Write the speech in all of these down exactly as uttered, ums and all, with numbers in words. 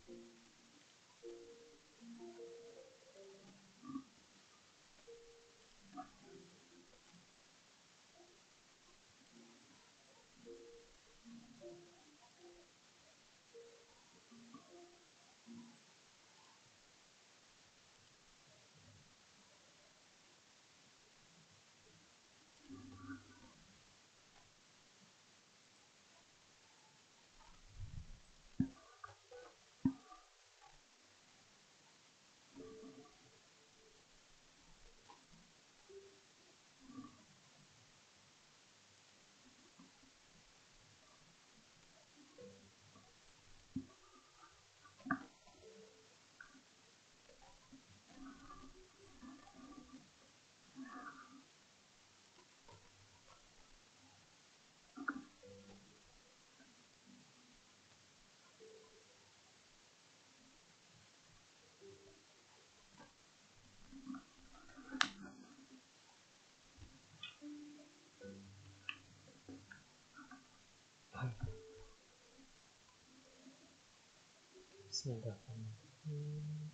Bismillahirrahmanirrahim.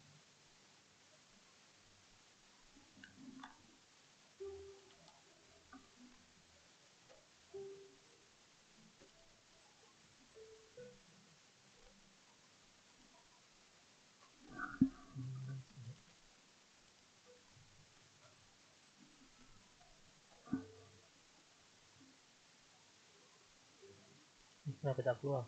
Kenapa tak keluar?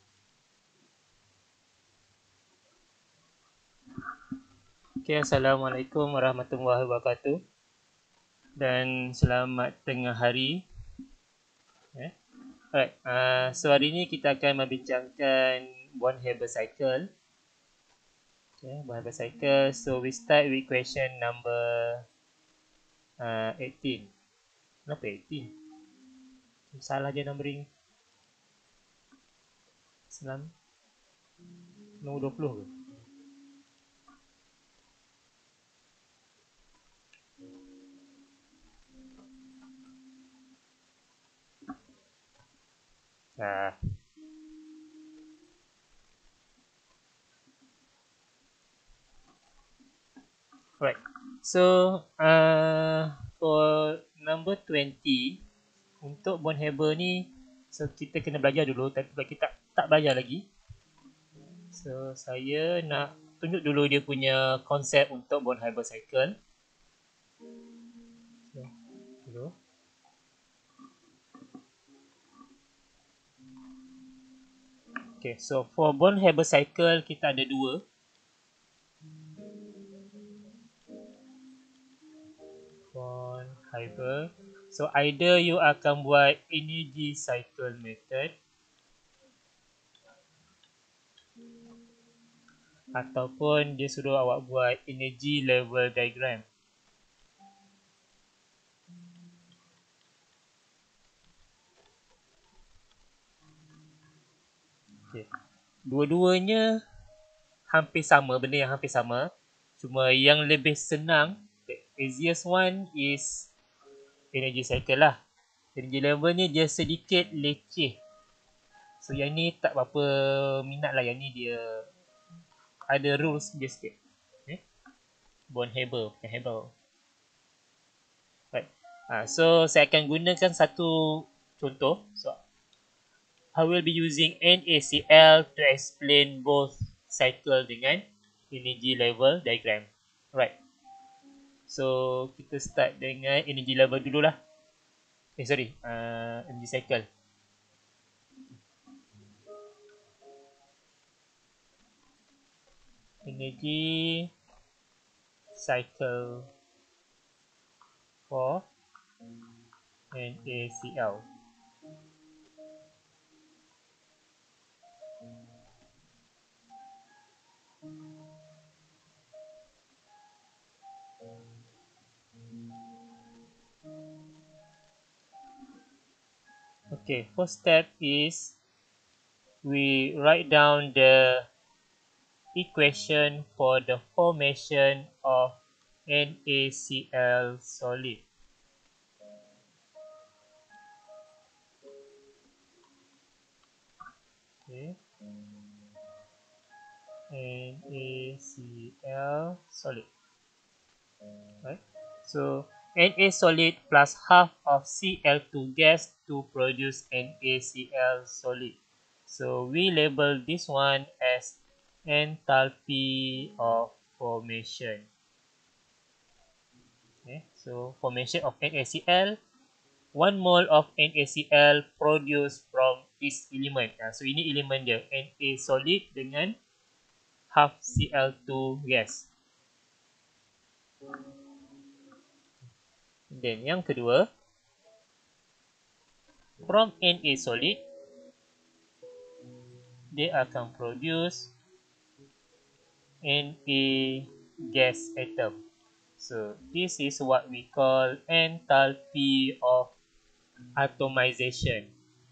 Okay, Assalamualaikum warahmatullahi wabarakatuh. Dan selamat tengah hari. Eh? Alright, uh, so hari ini kita akan membincangkan Born-Haber cycle. Okay, Born-Haber cycle. So we start with question number uh, eighteen. Kenapa eighteen? Salah je numbering. Selam. Nombor dua puluh ke? Ah. Right. So uh, for number twenty, untuk Born-Haber ni, so kita kena belajar dulu, tapi kita tak, tak belajar lagi. So saya nak tunjuk dulu dia punya konsep untuk Born-Haber cycle. So, dulu. Okay, so for Born-Haber cycle kita ada dua. Born-Haber. So either you akan buat energy cycle method ataupun dia suruh awak buat energy level diagram. Okay. Dua-duanya hampir sama, benda yang hampir sama. Cuma yang lebih senang, the easiest one is energy cycle lah. Energy levelnya dia sedikit leceh. So yang ni tak berapa minat lah, yang ni dia ada rules dia sikit. Okay. Born-Haber, bukan Haber. Right. Ha, so saya akan gunakan satu contoh. So I will be using N A C L to explain both cycle dengan energy level diagram. Right. So kita start dengan energy level dululah. Eh sorry, uh, energy cycle. Energy cycle for N A C L. Okay, first step is we write down the equation for the formation of N A C L solid. Okay. NaCl solid. Right? So Na solid plus half of C L two gas to produce NaCl solid. So we label this one as enthalpy of formation. Okay, so formation of NaCl, one mole of NaCl produced from this element. Uh, so ini elemen dia, Na solid dengan half C L two gas. Dan yang kedua, from Na solid, dia akan produce Na gas atom. So this is what we call enthalpy of atomization.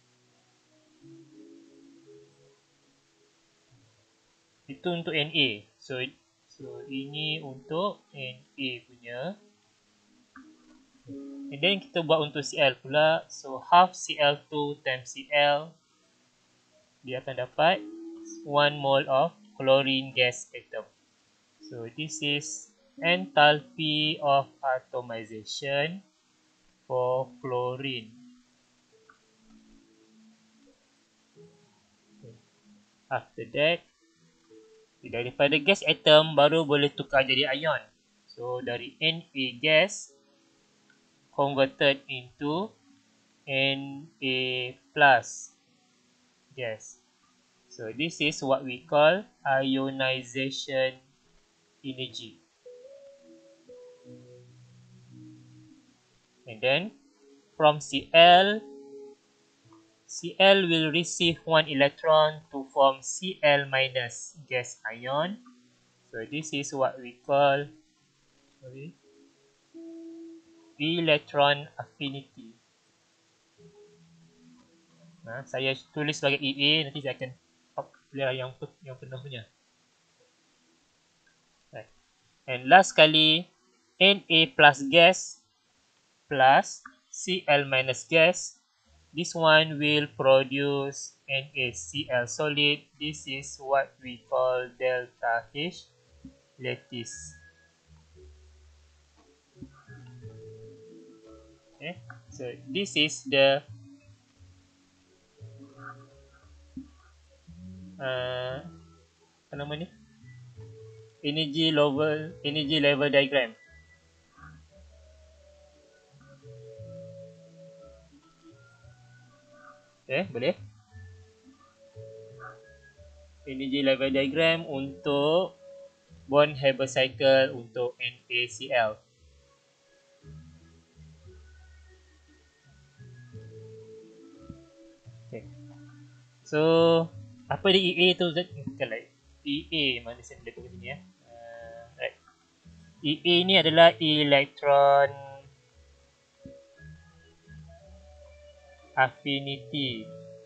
Itu untuk Na. So so ini untuk Na punya. And then kita buat untuk Cl pula. So half C L two times Cl, dia akan dapat one mole of chlorine gas atom. So this is enthalpy of atomization for chlorine. After that, daripada gas atom baru boleh tukar jadi ion. So dari Na gas converted into Na plus gas. So this is what we call ionization energy. And then from Cl, Cl will receive one electron to form Cl minus gas ion. So this is what we call sorry, electron affinity. Nah, saya tulis sebagai E A, nanti saya akan clear yang yang penuh punya. Right. And last kali, Na plus gas plus Cl minus gas. This one will produce NaCl solid. This is what we call delta H lattice. Okay, so this is the uh, apa nama ni? Energy level energy level diagram. Okay, boleh? Energy level diagram untuk Born-Haber cycle untuk NaCl. Okay. So, apa dia E A tu? Bukan like E A, mana saya boleh tulis ni ya. Uh, right. E A ni adalah electron affinity.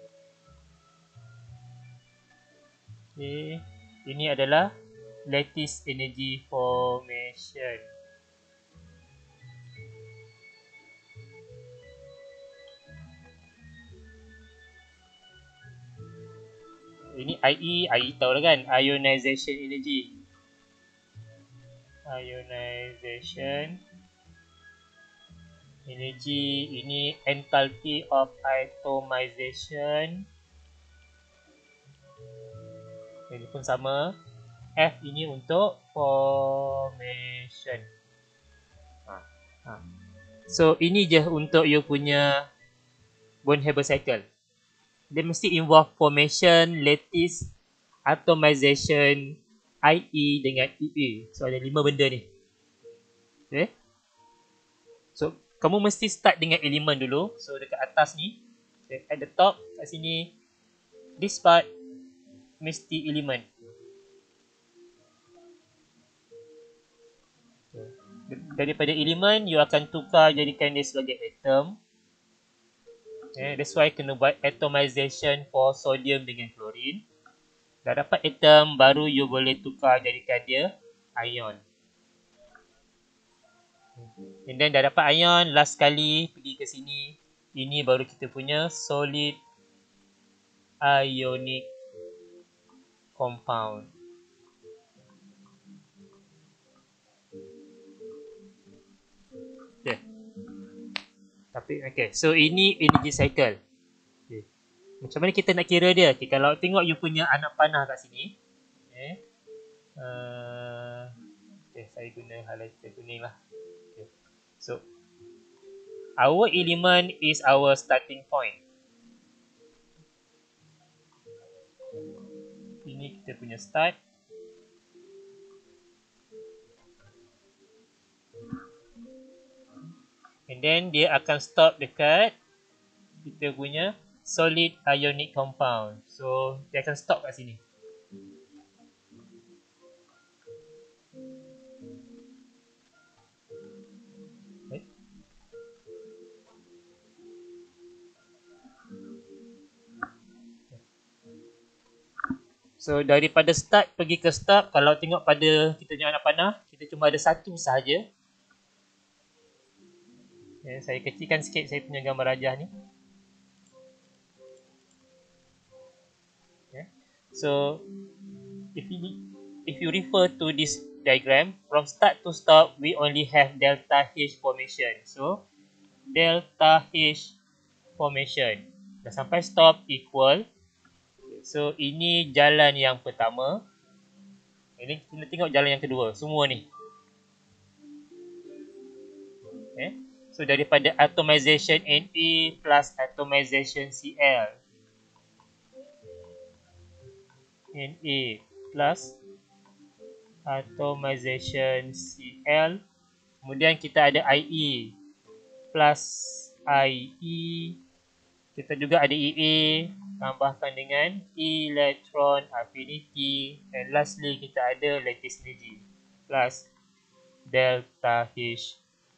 Okay. Ini adalah lattice energy formation. Ini I E, I E tahu lah kan, ionization energy. Ionization energy, ini enthalpy of atomization. Ini pun sama. F ini untuk formation. Ha. Ha. So ini je untuk you punya Born-Haber cycle. Dia mesti involve formation, lattice, atomization, I E dengan E A. So ada lima benda ni. Okay. So kamu mesti start dengan elemen dulu. So dekat atas ni, at the top kat sini, this part mesti elemen. Daripada elemen, you akan tukar jadikan dia sebagai atom. Okay, that's why kena buat atomization for sodium dengan klorin. Dah dapat atom, baru you boleh tukar jadikan dia ion. And then dah dapat ion, last kali pergi ke sini. Ini baru kita punya solid ionic compound. Tapi okay, so ini energy cycle. Okay. Macam mana kita nak kira dia? Okay, kalau tengok you punya anak panah kat sini. Okay. Uh, okay, saya guna highlighter kuning lah. Okay. So, our element is our starting point. Ini kita punya start. And then dia akan stop dekat kita punya solid ionic compound. So dia akan stop kat sini. Okay. So daripada start pergi ke stop, kalau tengok pada kita punya anak panah, kita cuma ada satu sahaja. Okay, saya kecilkan sikit saya punya gambar rajah ni. Okay. So if you if you refer to this diagram, from start to stop we only have delta H formation. So delta H formation. Dah sampai stop equal. So ini jalan yang pertama. Ini kita tengok jalan yang kedua. Semua ni. Okay. So daripada atomization Na plus atomization Cl. Na plus atomization Cl. Kemudian kita ada Ie plus Ie. Kita juga ada Ea, tambahkan dengan electron affinity, and lastly kita ada lattice energy plus delta H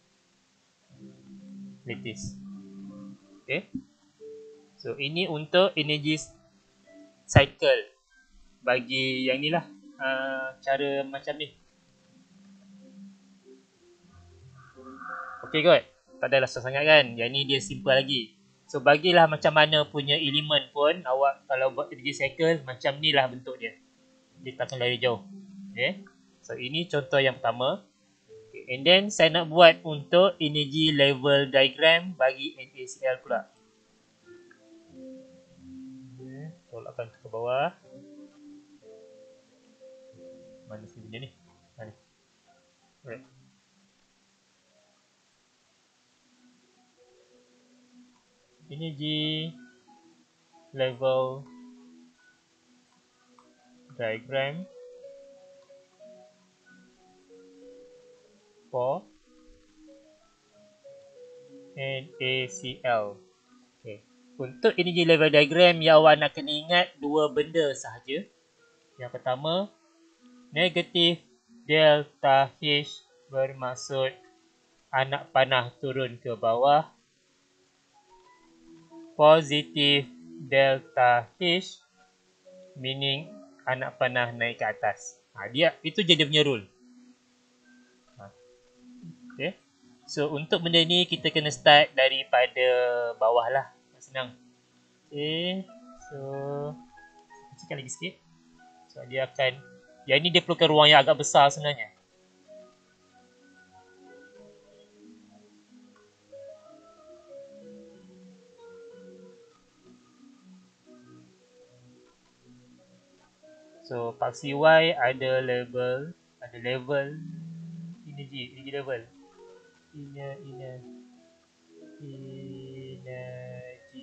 lattice. Okay. So ini untuk energy cycle bagi yang ni lah, uh, cara macam ni. Okay kot, tak adalah susah sangat kan. Yang ni dia simple lagi. So bagilah macam mana punya elemen pun, awak kalau buat energy cycle macam ni lah bentuk dia. Dia takkan lari jauh. Okay. So ini contoh yang pertama. Okay. And then saya nak buat untuk energy level diagram bagi NaCl pula. Okay. Tolakkan ke bawah. Mana sini ni? Mana? Alright. Energy level diagram for NaCl. Okay. Untuk energy level diagram yang awak nak kena ingat dua benda sahaja. Yang pertama, negatif delta H bermaksud anak panah turun ke bawah. Positif delta H meaning anak panah naik ke atas. Ha, dia itu je dia punya rule. Ha. Okay. So untuk benda ni kita kena start daripada bawah lah. Senang. Okay. So kecilkan lagi sikit. So dia akan, yang ni dia perlukan ruang yang agak besar sebenarnya. So paksi Y ada level, ada level energy, energy level. Ina, ina, energy.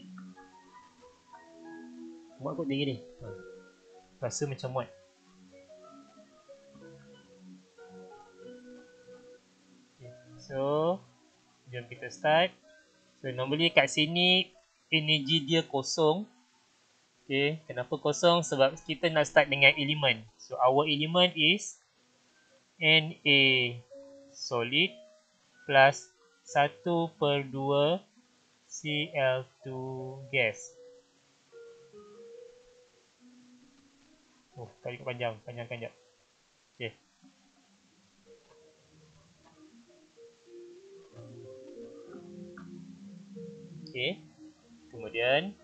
Muat kot tinggi ni. Ha. Rasa macam muat. Okay. So, jom kita start. So, normally kat sini energy dia kosong. Okay, kenapa kosong? Sebab kita nak start dengan elemen. So, our element is Na solid plus satu per dua Cl two gas. Oh, tarik panjang. Panjangkan sekejap. Okay. Okay. Kemudian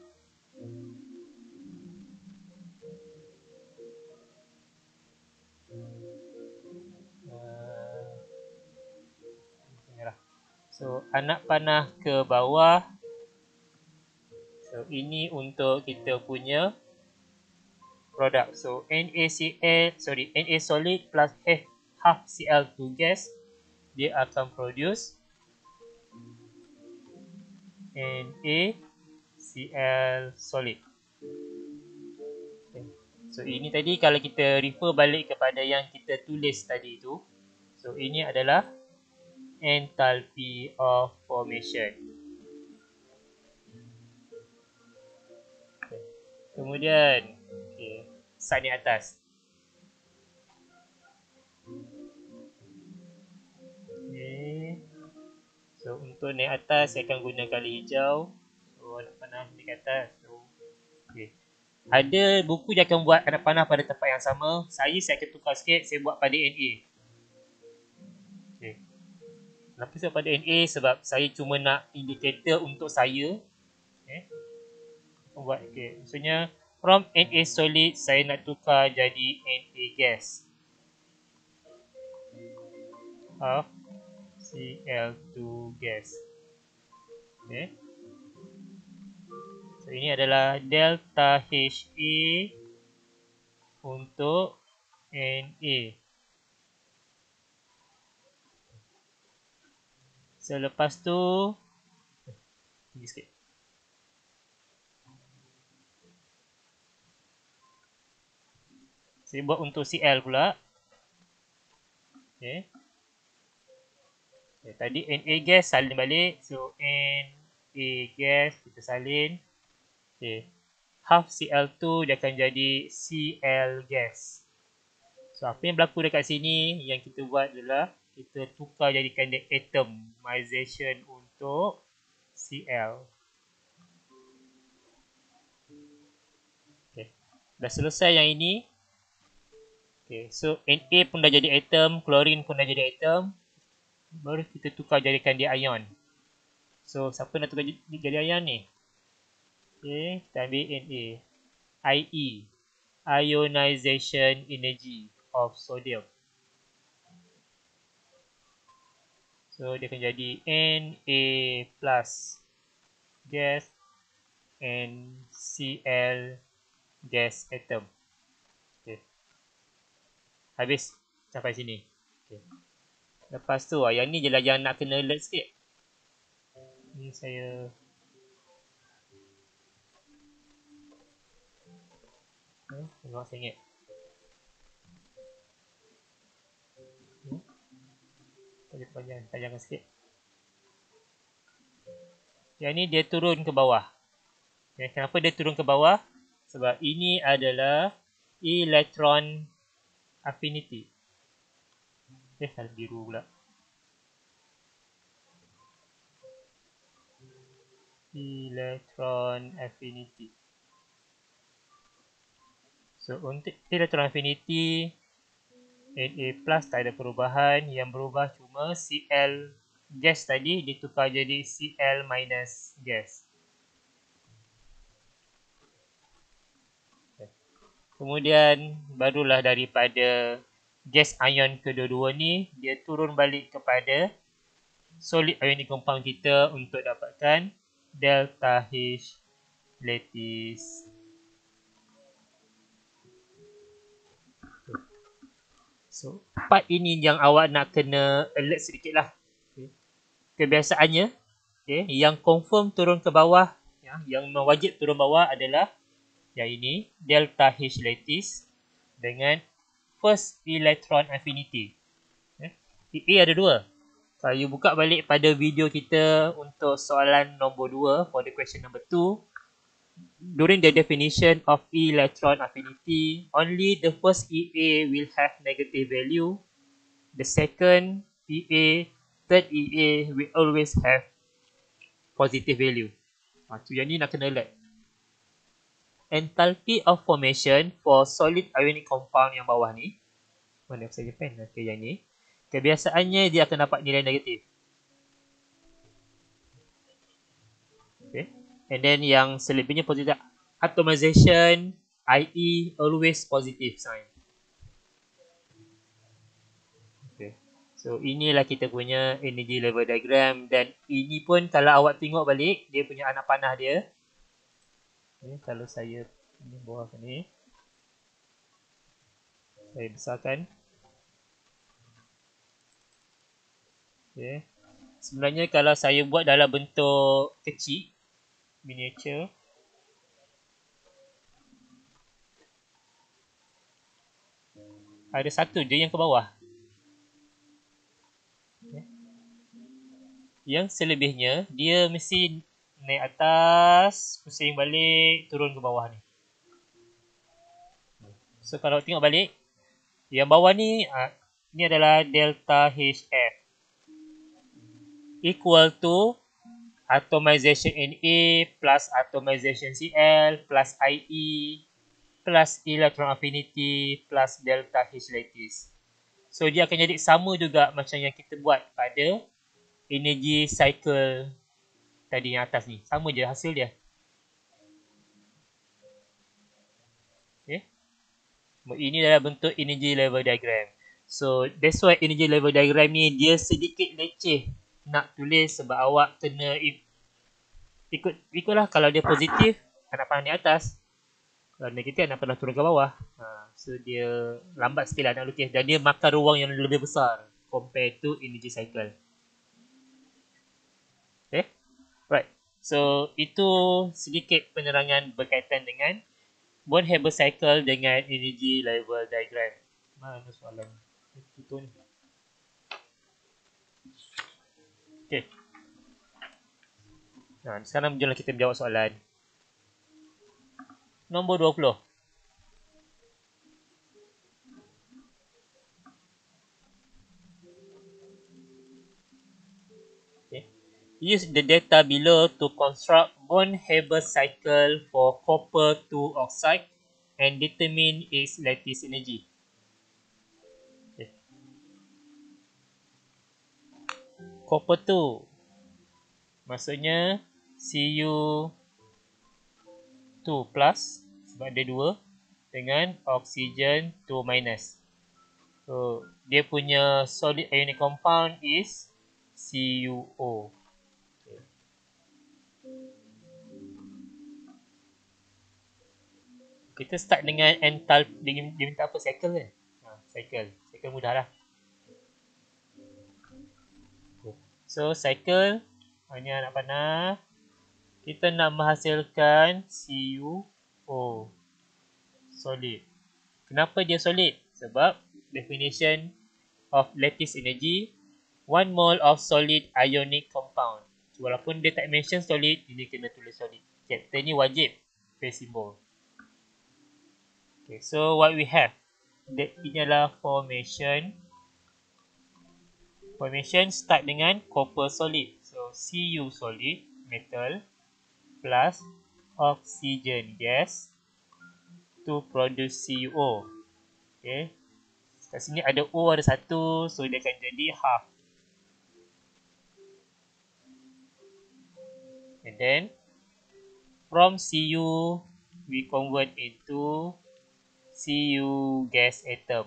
So anak panah ke bawah. So ini untuk kita punya produk. So NaCl, sorry, Na solid plus half Cl two gas, dia akan produce NaCl solid. Okay. So ini tadi kalau kita refer balik kepada yang kita tulis tadi tu, so ini adalah enthalpy of formation. Okay. Kemudian, okay, slide ni atas. Okay. So untuk naik atas, saya akan guna kali hijau. So anak panah naik atas. So, okay. Ada buku dia akan buat anak panah pada tempat yang sama. Saya saya akan tukar sikit, saya buat pada Na. Okay. Kenapa saya pada Na? Sebab saya cuma nak indikator untuk saya. Okay. Buat, okay. Maksudnya from Na solid saya nak tukar jadi Na gas. Half Cl two gas. Okay. So ini adalah delta Ha untuk Na. Selepas so, tu tinggi sikit. Saya buat untuk Cl pula. Okay. Okay, tadi Na gas salin balik. So Na gas kita salin. Okay. Half Cl two dia akan jadi Cl gas. So apa yang berlaku dekat sini yang kita buat adalah kita tukar jadikan dia atomization untuk Cl. Okay. Dah selesai yang ini. Okay. So Na pun dah jadi atom, klorin pun dah jadi atom. Baru kita tukar jadikan dia ion. So siapa nak tukar jadi ion ni? Okay, kita ambil Na. Ie, ionization energy of sodium. So dia akan jadi Na plus gas and Cl gas atom. Okay. Habis sampai sini. Okay. Lepas tu yang ni je lah yang nak kena alert sikit. Ni saya eh, tengok saya ingat. Hmm? Panjang, panjangkan sikit. Yang ni dia turun ke bawah. Okay, kenapa dia turun ke bawah? Sebab ini adalah electron affinity. Eh, salah biru pula. Electron affinity. So, untuk electron affinity, Na plus tak ada perubahan. Yang berubah cuma Cl gas tadi ditukar jadi Cl minus gas. Kemudian barulah daripada gas ion kedua-dua ni dia turun balik kepada solid ionic compound kita untuk dapatkan delta H lattice. So part ini yang awak nak kena alert sedikit lah. Okay. Kebiasaannya okay, yang confirm turun ke bawah, ya, yang wajib turun bawah adalah yang ini delta H lattice dengan first electron affinity. Eh, E ada dua. Kalau you buka balik pada video kita untuk soalan nombor dua for the question number two, during the definition of electron affinity, only the first E A will have negative value. The second E A, third E A will always have positive value. Ha, tu yang ni nak kena alert. Enthalpy of formation for solid ionic compound yang bawah ni, mana saya pen? Okay, yang ni kebiasaannya dia akan dapat nilai negatif. Okay. And then yang selebihnya positif. Atomization, Ie always positive sign. Okay. So inilah kita punya energy level diagram, dan ini pun kalau awak tengok balik dia punya anak panah dia. Ni kalau saya ni bawah ni. Saya besarkan. Okay. Sebenarnya kalau saya buat dalam bentuk kecil, miniature, ada satu je yang ke bawah. Okay. Yang selebihnya dia mesti naik atas, pusing balik, turun ke bawah ni. So kalau tengok balik, yang bawah ni uh, ni adalah delta H F equal to atomization N A plus atomization C L plus I E plus electron affinity plus delta H lattice. So dia akan jadi sama juga macam yang kita buat pada energy cycle tadi yang atas ni. Sama je hasil dia. Okay. Ini adalah bentuk energy level diagram. So that's why energy level diagram ni dia sedikit leceh nak tulis, sebab awak kena ikut ikutlah. Kalau dia positif, anak panah di atas. Kalau negatif, anak panah turun ke bawah. Ha, so dia lambat sikit lah nak lukis, dan dia makan ruang yang lebih besar compared to energy cycle. Okay, right. So itu sedikit penerangan berkaitan dengan Born-Haber cycle dengan energy level diagram. Mana soalan itu ni? Okay. Nah, sekarang jomlah kita menjawab soalan nombor dua puluh. Okay. Use the data below to construct Born-Haber cycle for copper two oxide and determine its lattice energy. Okay. Copper two maksudnya C U two plus sebab dia dua, dengan oxygen two minus. So dia punya solid ionic compound is C U O. Okay. Kita start dengan enthalpy. Dia, dia minta apa? Cycle ke? Ha, cycle. Cycle mudah lah. Okay. So cycle, ini anak panah. Kita nak menghasilkan C U O. Solid. Kenapa dia solid? Sebab definition of lattice energy, one mole of solid ionic compound. So, walaupun dia tak mention solid, ini kena tulis solid. Chapter ni wajib paste symbol. Okay, so what we have, that ini adalah formation. Formation start dengan copper solid. So C U solid, metal, plus oxygen gas to produce C U O. Okay. Kat sini ada O, ada satu, so dia akan jadi half. And then from C U we convert into C U gas atom.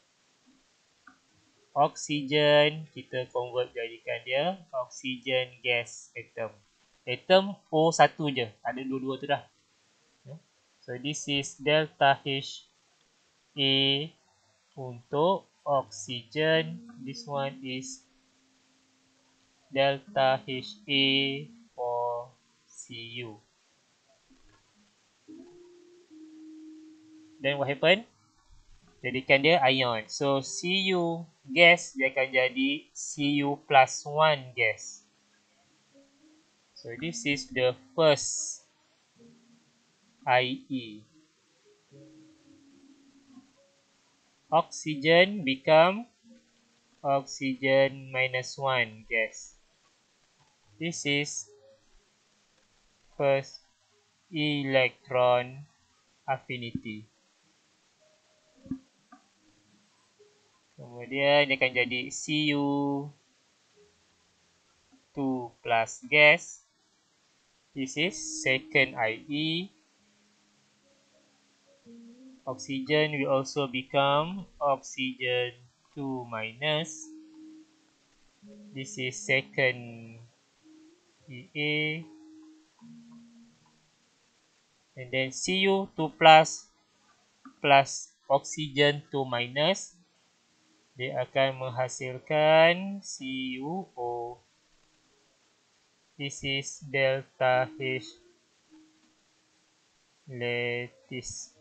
Oxygen kita convert jadikan dia oxygen gas atom. Atom O satu je, ada dua-dua tu dah. So this is delta H A untuk oxygen. This one is delta H A for C U. Then what happen? Jadikan dia ion. So C U gas dia akan jadi C U plus one gas. So this is the first I E. Oxygen become oxygen minus one gas. This is first electron affinity. Kemudian dia akan jadi C U two plus gas. This is second I E. Oxygen will also become oxygen two minus. This is second E A. And then C U two plus plus oxygen two minus. Dia akan menghasilkan C U O. This is delta H lattice.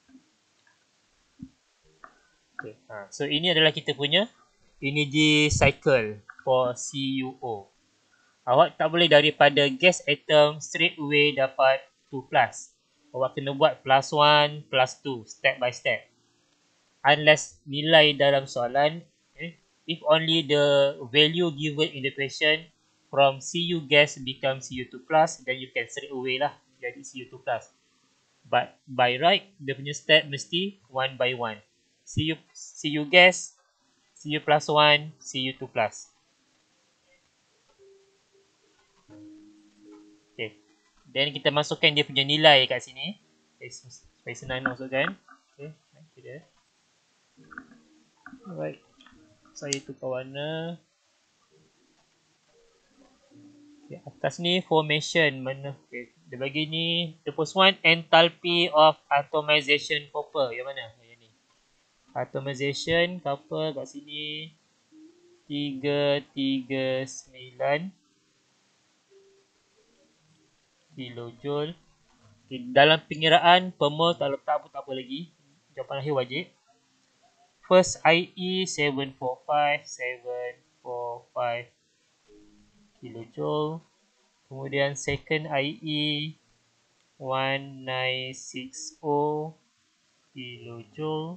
Okay. Ha. So ini adalah kita punya energy cycle for C U O. Awak tak boleh daripada gas atom straight away dapat two plus. Awak kena buat plus one, plus two, step by step. Unless nilai dalam soalan, eh, if only the value given in the question from C U gas become C U two plus, then you can straight away lah jadi C U two plus. But by right, dia punya step mesti one by one. C U, C U gas, C U plus one, C U two plus. Okay. Then kita masukkan dia punya nilai kat sini. Okay, supaya senang nak masukkan. Okay, nanti dia. Alright. Saya tukar warna. Okay, atas ni formation mana? Okay, dia bagi ni the first one enthalpy of atomization copper. Yang mana? Yang ni. Atomization copper kat sini tiga tiga sembilan kilojoule. Okay, dalam pengiraan per mol tak letak pun tak apa lagi. Jawapan akhir wajib. First I E seven four five seven four five kilojoule. Kemudian second I E one nine six zero kilojoule.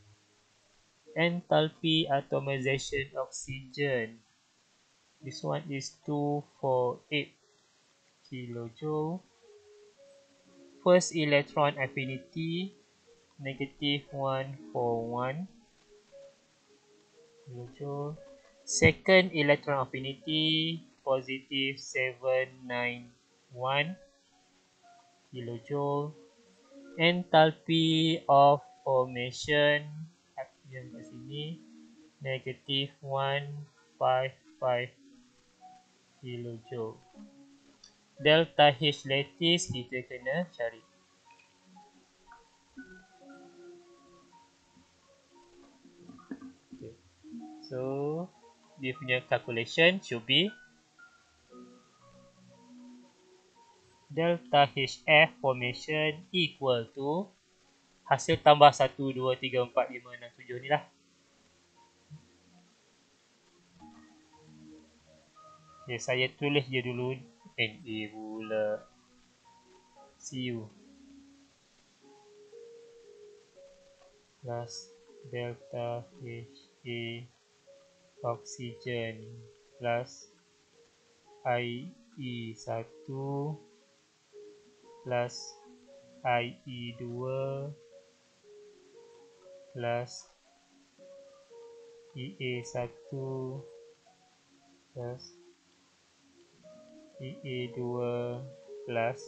Enthalpy atomization oxygen. This one is two four eight kilojoule. First electron affinity negative one four one kilojoule. Second electron affinity positive seven nine one kilojoule. Enthalpy of formation yang kat sini negative one five five kilojoule. Delta H lattice kita kena cari. Okay. So dia punya calculation should be delta H F formation equal to hasil tambah satu, dua, tiga, empat, lima, enam, tujuh ni lah. Okay, saya tulis je dulu N A pula C U plus delta H A oxygen plus I E one plus I E two plus E A one plus E A two plus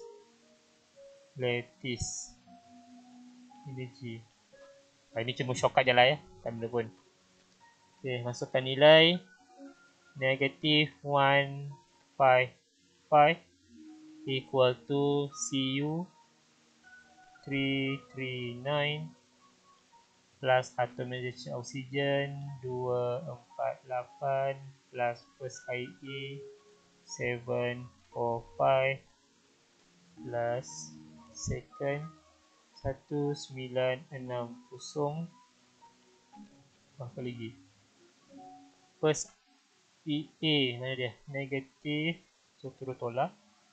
lattice energy. Ha, ini cuma shortcut je lah ya, tak benda pun. Okay, masukkan nilai negative one five five equal to C U three three nine plus atomization oxygen two four eight plus first I E seven four five plus second one nine enam kosong. Apa lagi? First E A mana dia? Negatif. So terus tolak.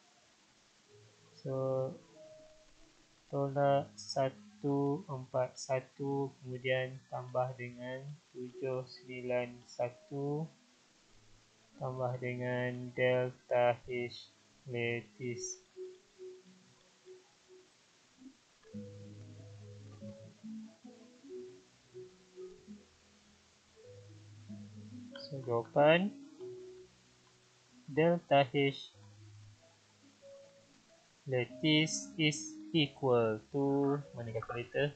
So tolak satu empat satu kemudian tambah dengan tujuh sembilan satu tambah dengan delta H lattice. So jawapan delta H lattice is equal to, mana calculator?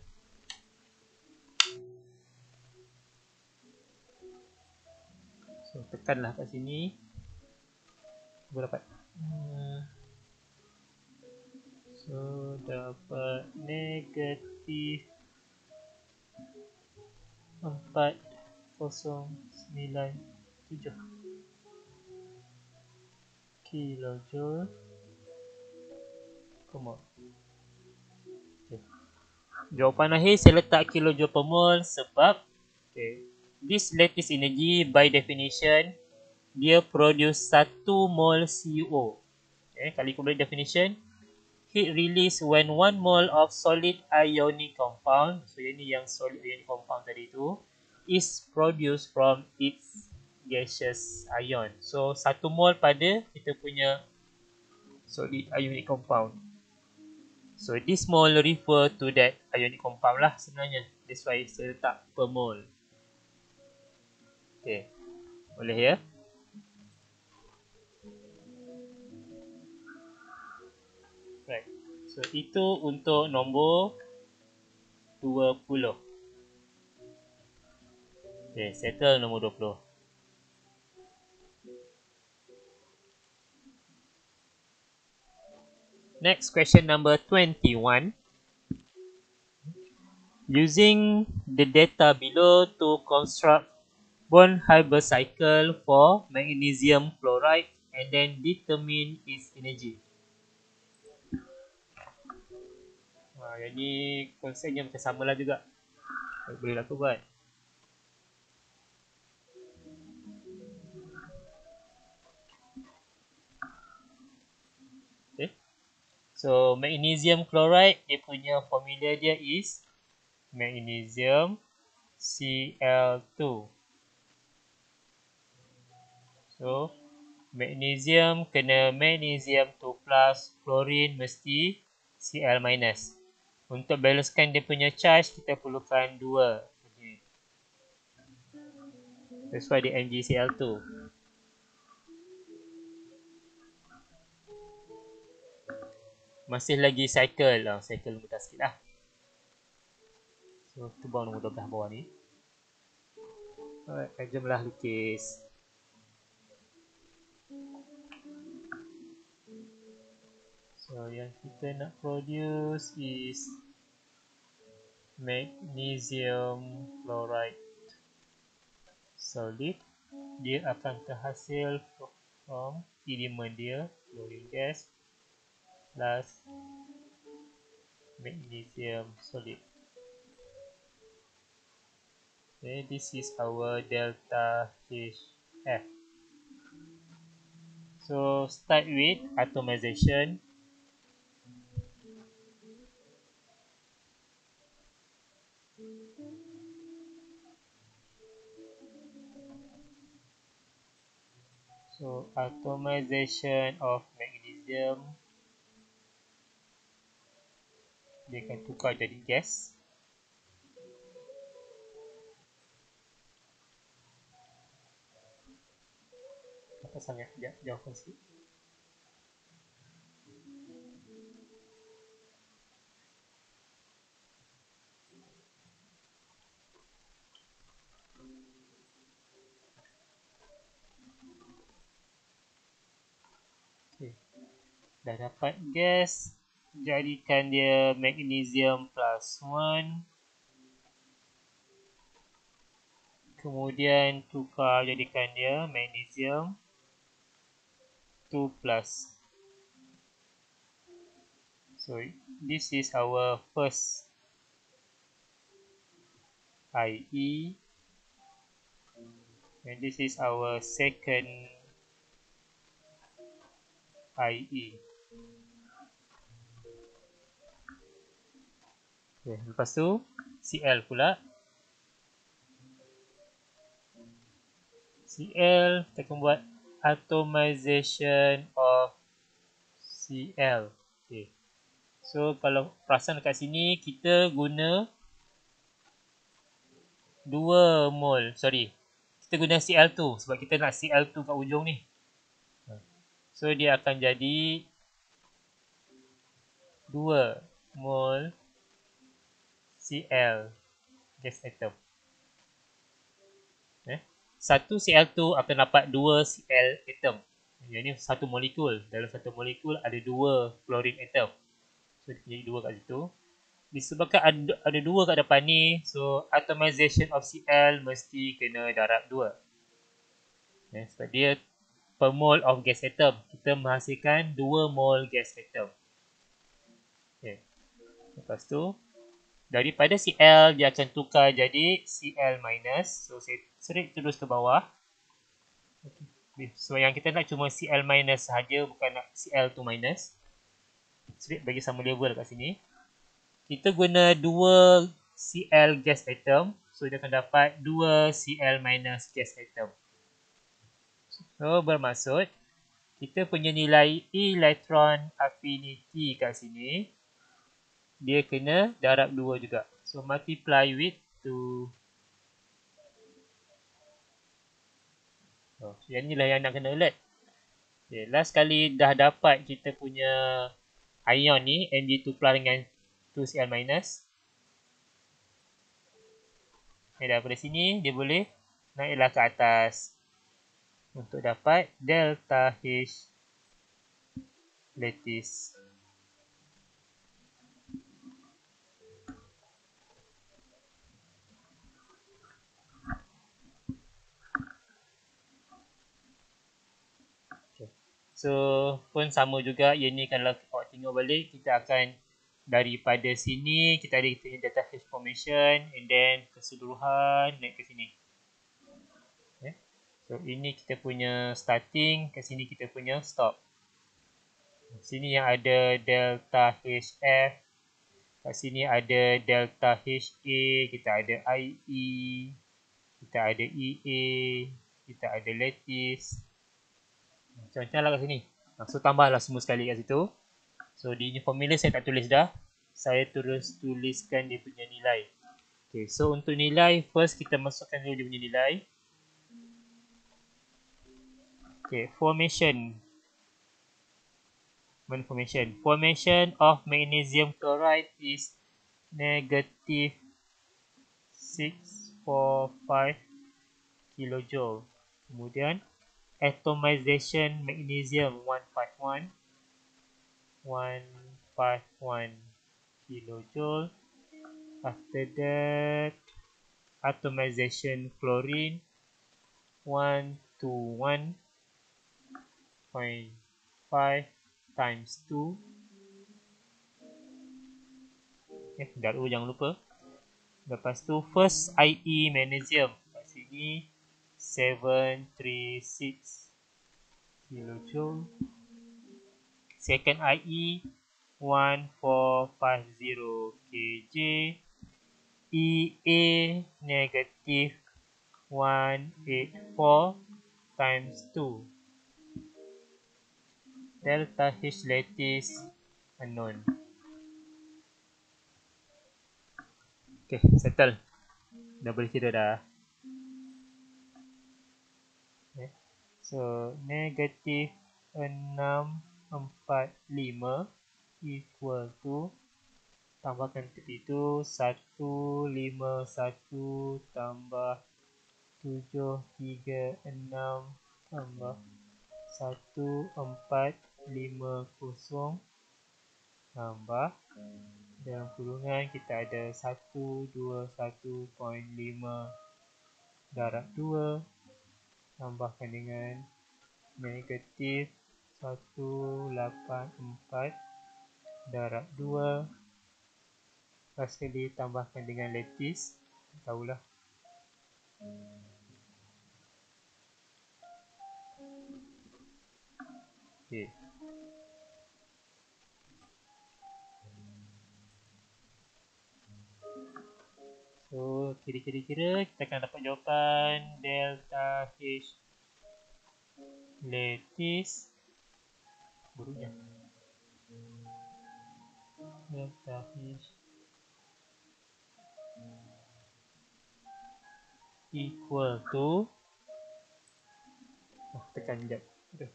So tekanlah kat sini. Cuba dapat. Hmm. So dapat negatif empat kosong sembilan tujuh kilojoule per mol. Okay. Jawapan akhir saya letak kilojoule per mol sebab okay, this lattice energy by definition dia produce satu mol C O. Okay, kali kemudian definition, heat release when one mole of solid ionic compound, so ini yang solid ionic compound tadi tu, is produced from its gaseous ion. So satu mole pada kita punya solid ionic compound. So this mole refer to that ionic compound lah sebenarnya. That's why saya letak per mole. Okay, boleh ya? Right. So itu untuk nombor dua puluh. Okay, settle nombor dua puluh. Next question number twenty-one. Using the data below to construct Born-Haber cycle for magnesium chloride and then determine its energy. Ha, yang ni konsepnya macam samalah juga. Bolehlah aku buat. Okay. So magnesium chloride, dia punya formula dia is magnesium C L two. So magnesium kena magnesium two plus, chlorine mesti C L minus. Untuk balancekan dia punya charge, kita perlukan dua. Okay. That's why dia M g C L two. Masih lagi cycle lah. Cycle mudah sikit lah. So, tu buang nombor dua belas bawah ni. Alright, jomlah lukis. So, yang kita nak produce is magnesium chloride solid. Dia akan terhasil from elemen dia, chlorine gas plus magnesium solid. Okay, this is our delta H F. So, start with atomization. So, atomization of magnesium, dia akan tukar jadi gas. Apa sangat jauhkan sikit. Okay. Dah dapat gas, jadikan dia magnesium plus one. Kemudian tukar jadikan dia magnesium two plus. So this is our first I E and this is our second I E. Okay, lepas tu C L pula. C L kita akan buat atomization of C L. Okay. So kalau perasan dekat sini kita guna dua mol. Sorry. Kita guna C L two sebab kita nak C L two kat ujung ni. So dia akan jadi dua mol C L gas atom. Eh? satu Cl tu akan dapat dua Cl atom. Yang ni satu molekul. Dalam satu molekul ada dua chlorine atom. So dia jadi dua kat situ. Disebabkan ada, ada dua kat depan ni, so atomization of Cl mesti kena darab dua. Eh, sebab dia per mole of gas atom, kita menghasilkan dua mole gas atom. Okay. Lepas tu, daripada Cl dia akan tukar jadi Cl minus. So saya serik terus ke bawah. Okay. So yang kita nak cuma Cl minus sahaja, bukan nak Cl tu minus. Serik bagi sama level kat sini. Kita guna dua Cl gas atom, so dia akan dapat dua Cl minus gas atom. So bermaksud kita punya nilai electron affinity kat sini dia kena darab dua juga. So multiply with two. Oh, yang inilah yang nak kena alert. Okay, last kali dah dapat kita punya ion ni M g two plus dengan two Cl minus. Okay, daripada sini dia boleh naiklah ke atas untuk dapat delta H lattice. Okay. So pun sama juga, yang ni kalau awak tengok balik, kita akan daripada sini kita ada kita delta H formation, and then keseluruhan naik ke sini. Okay. So ini kita punya starting, ke sini kita punya stop. Sini yang ada delta H F, kat sini ada delta H A, kita ada I E, kita ada E A, kita ada lattice. Macam-macam lah kat sini. So tambahlah semua sekali kat situ. So di formula saya tak tulis dah. Saya terus tuliskan dia punya nilai. Okay, so untuk nilai, first kita masukkan dulu dia punya nilai. Okay, formation. Formation. Formation of magnesium chloride is negative six four five kilojoule. Kemudian atomization magnesium one five one one five one kilojoule. After that, atomization chlorine one two one point five times two. Eh, dah dulu jangan lupa. Lepas tu first I E magnesium kat sini seven three six kilojoule. Second I E one four five zero kJ. E A negative one eight four times two. Delta H lattice unknown. Okay, settle. Dah boleh kira dah. Okay. So, negative enam empat lima equal to, tambahkan tepi itu, satu lima satu tambah tujuh tiga enam tambah satu empat lima kosong tambah dalam kurungan kita ada seratus dua puluh satu perpuluhan lima darab dua tambahkan dengan negatif seratus lapan puluh empat darab dua, lepas sekali tambahkan dengan lattice, tahulah. Okay. So, kira-kira kita akan dapat jawapan delta H lattice buruknya delta H equal to, oh, tekan sekejap. Aduh.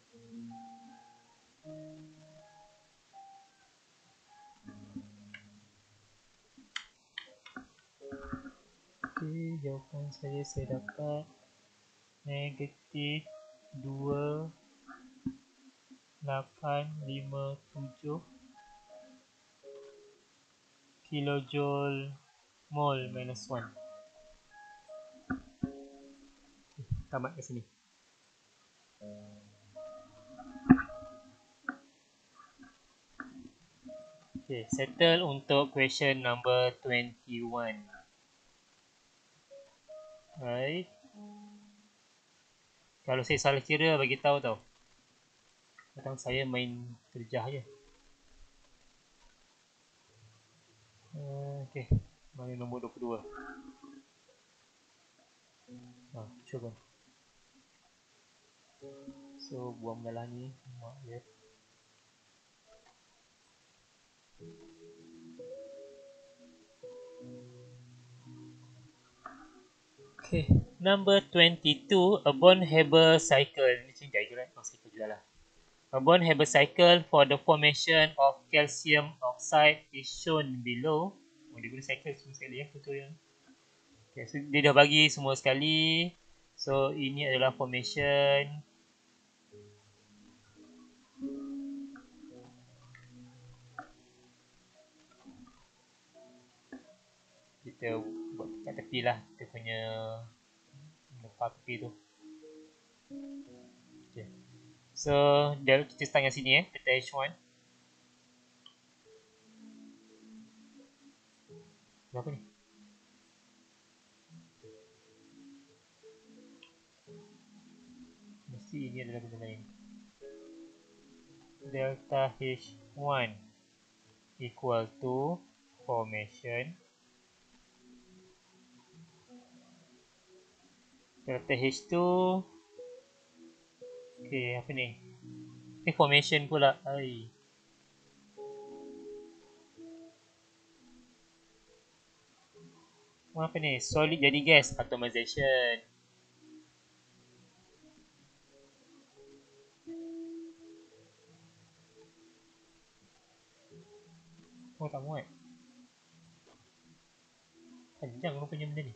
Okay, jawapan saya saya dapat Negatif dua lapan lima tujuh kilojoule mol minus satu. Tamat ke sini. Okay, settle untuk question number twenty-one. Right. Kalau saya salah kira, bagi tahu tau. Kadang saya main terjah je. Uh, okay, mana nombor dua puluh dua. Ah, cuba. So, buang dalam ni. Buang dia. Okay, number twenty-two, a Born-Haber cycle. Ini cinta je kan? Oh, cycle juga lah. A Born-Haber cycle for the formation of calcium oxide is shown below. Oh, dia guna cycle semua sekali ya, tutorial. Okay, so dia dah bagi semua sekali. So, ini adalah formation. Kita buat kat tepi lah kita punya lepas tepi tu. Okay. So, dah kita start dengan sini eh, delta H one. Berapa ni? Mesti ini adalah benda lain. Delta H one equal to formation. Delta H two. Okay, apa ni? Ni formation pula. Ai. Apa ni? Solid jadi gas. Atomization. Oh, tak muat. Panjang rupanya benda ni.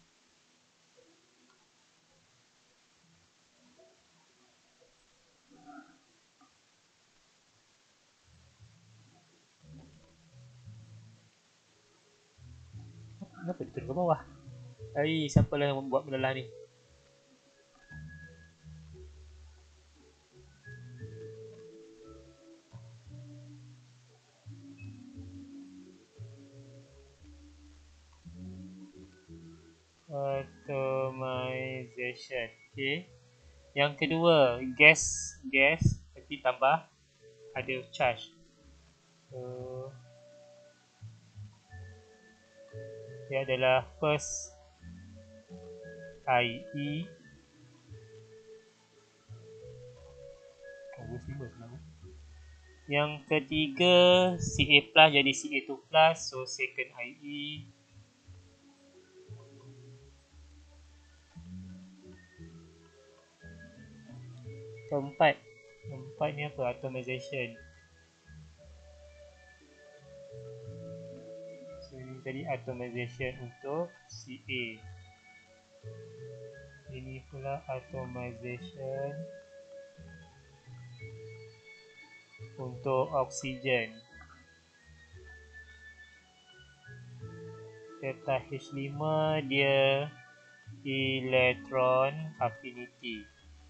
Kenapa dia turun ke bawah? Ai, siapa lah yang membuat benda lah ni? Atomization. Okay. Yang kedua, gas, gas tapi tambah ada charge. So, dia adalah first I E. Oh, lima sebenarnya. Yang ketiga, C A plus jadi C A two plus. So, second I E. Keempat. Keempat ni apa? Atomization. So, ini jadi atomization untuk C A. Ini pula atomization untuk oksigen. Delta H five dia electron affinity.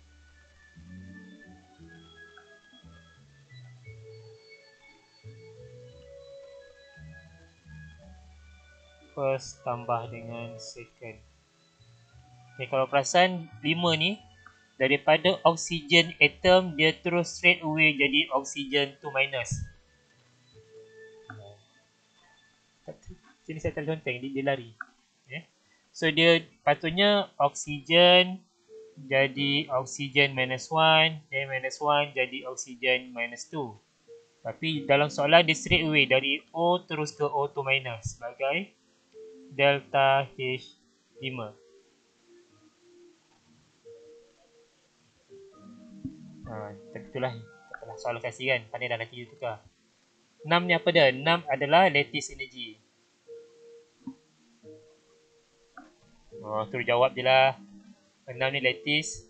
First tambah dengan second. Okay, kalau perasan lima ni daripada oksigen atom dia terus straight away jadi oksigen two minus. Sini saya tarik conteng dia, dia lari. Okay. So dia patutnya oksigen jadi oksigen minus one, then minus one jadi oksigen minus two. Tapi dalam soalan dia straight away dari O terus ke O two minus sebagai delta H five. Ha, itulah itulah soalan kasih kan. Pandai dah nanti dia tukar. enam ni apa dia? enam adalah lattice energy. Oh, terus jawab je lah. enam ni lattice.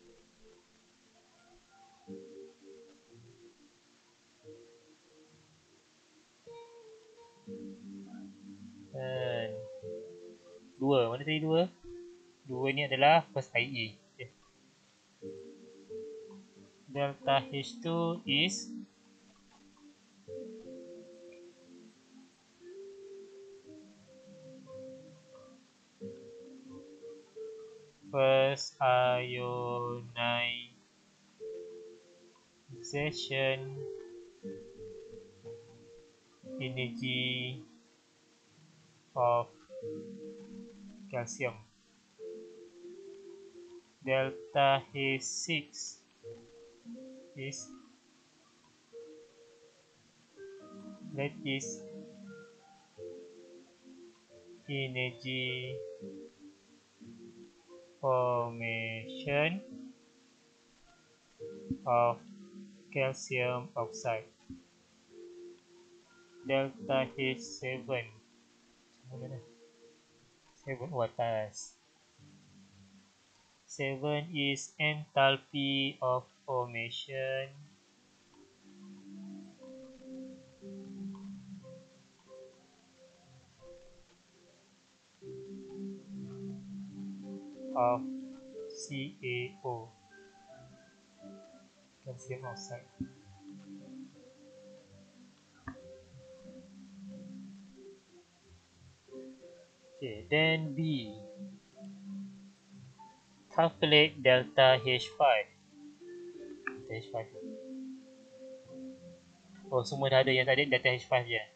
Dan dua, mana tadi dua? Dua ni adalah first I A. Okay. Delta H two is first ionization energy of calcium. Delta H six is lattice energy formation of calcium oxide. Delta H seven, seven atas. seven is enthalpy of formation of C A O, calcium oxide. Okay, then B. Calculate delta H five. H five. Oh, semua dah ada, yang tadi delta H five je.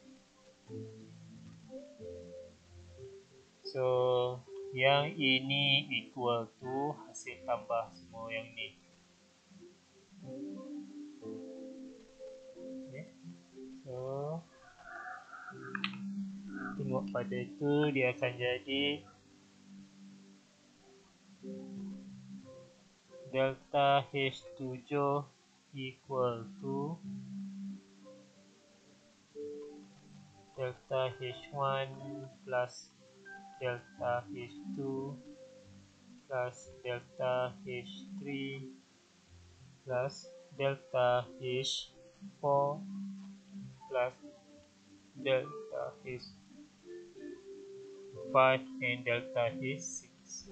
So, yang ini equal to hasil tambah semua yang ni. Okay. So, tengok pada itu dia akan jadi delta H seven equal to delta H one plus delta H two plus delta H three plus delta H four plus delta H five and delta H six.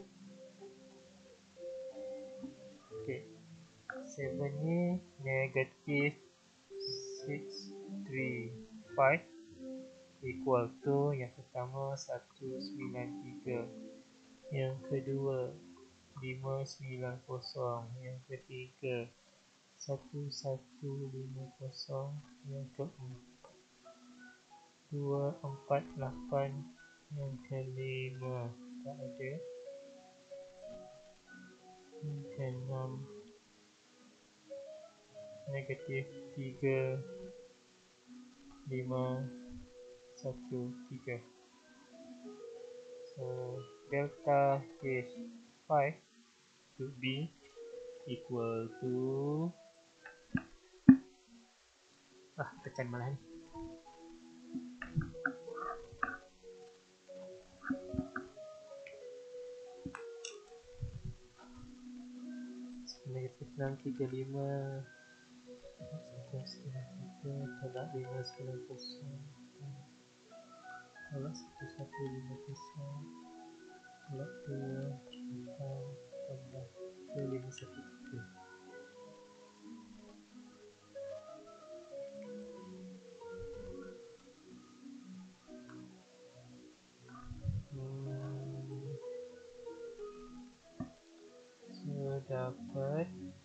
Okay, seven ni negative six three five equal to yang pertama seratus sembilan puluh tiga, yang kedua lima sembilan kosong, yang ketiga seratus lima puluh, yang keempat dua empat lapan, yang kelima tak ada, yang keenam negatif tiga lima satu tiga. So delta H five should be equal to, ah tekan malah ni, negatif enam tiga lima sembilan tiga tolak lima sembilan kosong tolak satu satu lima kosong tolak dua empat tambah tiga lima satu tiga. Hmm. So dapat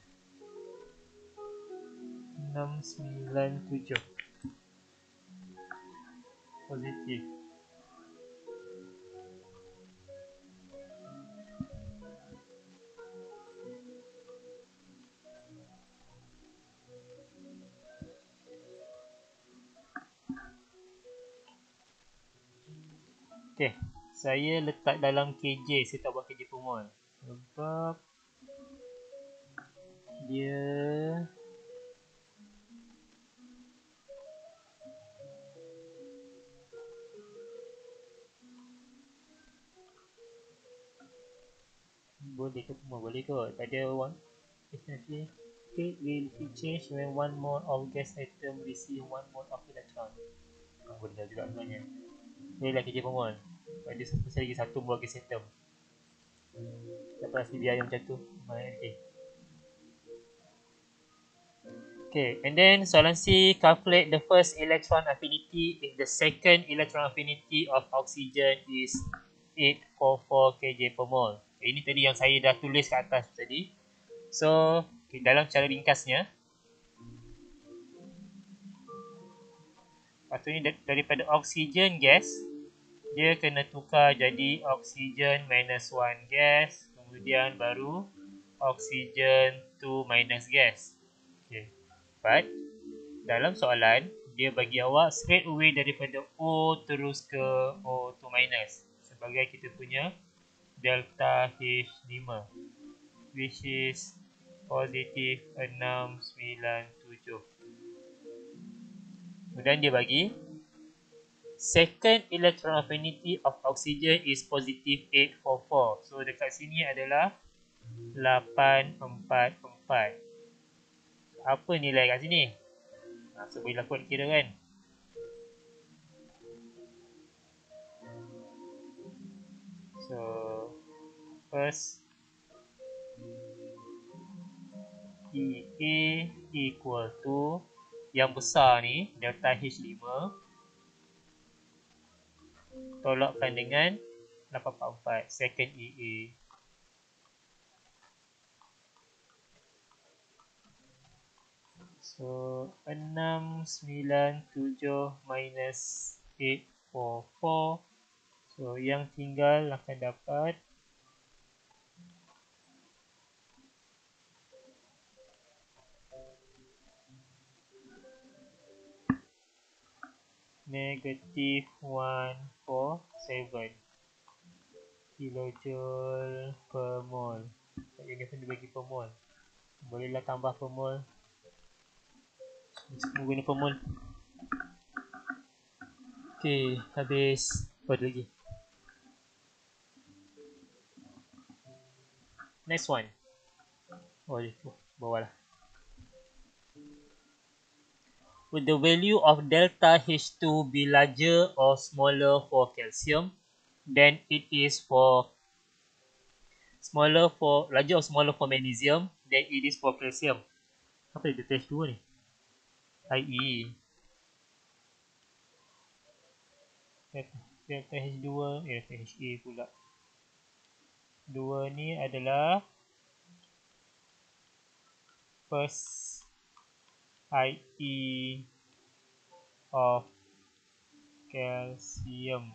enam sembilan tujuh positif. Okay, saya letak dalam K J, saya tak buat K J per mol sebab dia Boleh ke semua? Boleh kot. Pada one essentially state will be changed when one mole of gas atom receive one mole of electron. Ha, boleh juga sebenarnya. Boleh lah kerja pemol. Pada mesti lagi satu mole gas atom. Lepas biar macam tu. Okay. Okay, and then soalan C, calculate the first electron affinity if the second electron affinity of oxygen is eight hundred forty-four kilojule per mole. Okay, ini tadi yang saya dah tulis kat atas tadi. So, okay, dalam cara ringkasnya, lepas tu ni daripada oxygen gas, dia kena tukar jadi oxygen minus one gas, kemudian baru oxygen two minus gas. Okay, but dalam soalan, dia bagi awak straight away daripada O terus ke O two minus sebagai kita punya delta H five, which is positif enam sembilan tujuh. Kemudian dia bagi second electron affinity of oxygen is positive eight hundred forty-four. So dekat sini adalah lapan empat empat. Apa nilai kat sini? Ha, so bolehlah kot kira kan. So first E A equal to yang besar ni delta H five tolakkan dengan lapan empat empat second E A. So enam sembilan tujuh minus eight four four. So yang tinggal akan dapat negatif one four seven kilojoule per mol. Ini pun dibagi per mol. Bolehlah tambah per mol. Semua guna per mol. Okay, habis. Apa lagi? Next one. Oh, itu bawah lah. Would the value of delta H two be larger or smaller for calcium than it is for smaller for larger or smaller for magnesium than it is for calcium? Apa dia delta H two ni? I E. Delta H two, eh, delta H A pula. Dua ni adalah first I E of calcium.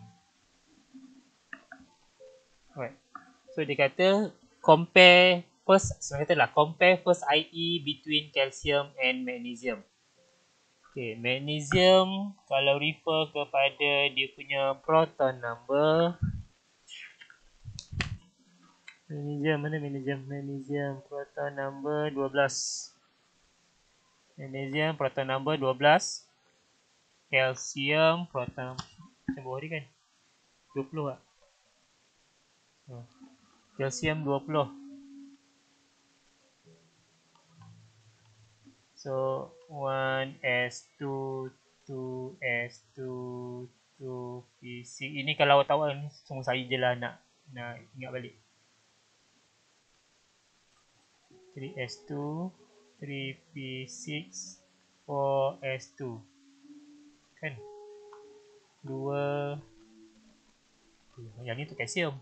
Right. So dia kata compare first, so katalah compare first I E between calcium and magnesium. Okay, magnesium kalau refer kepada dia punya proton number. Magnesium mana magnesium? Magnesium proton number twelve. Magnesium proton number twelve. Calcium proton macam bawah ni kan? twenty lah. Hmm. Calcium twenty. So one S two, two S two, two P six. Ini kalau awak tahu ni semua saya je lah nak nak ingat balik. three S two, three P six, four S two. Kan? Dua. Yang ni tu kalsium.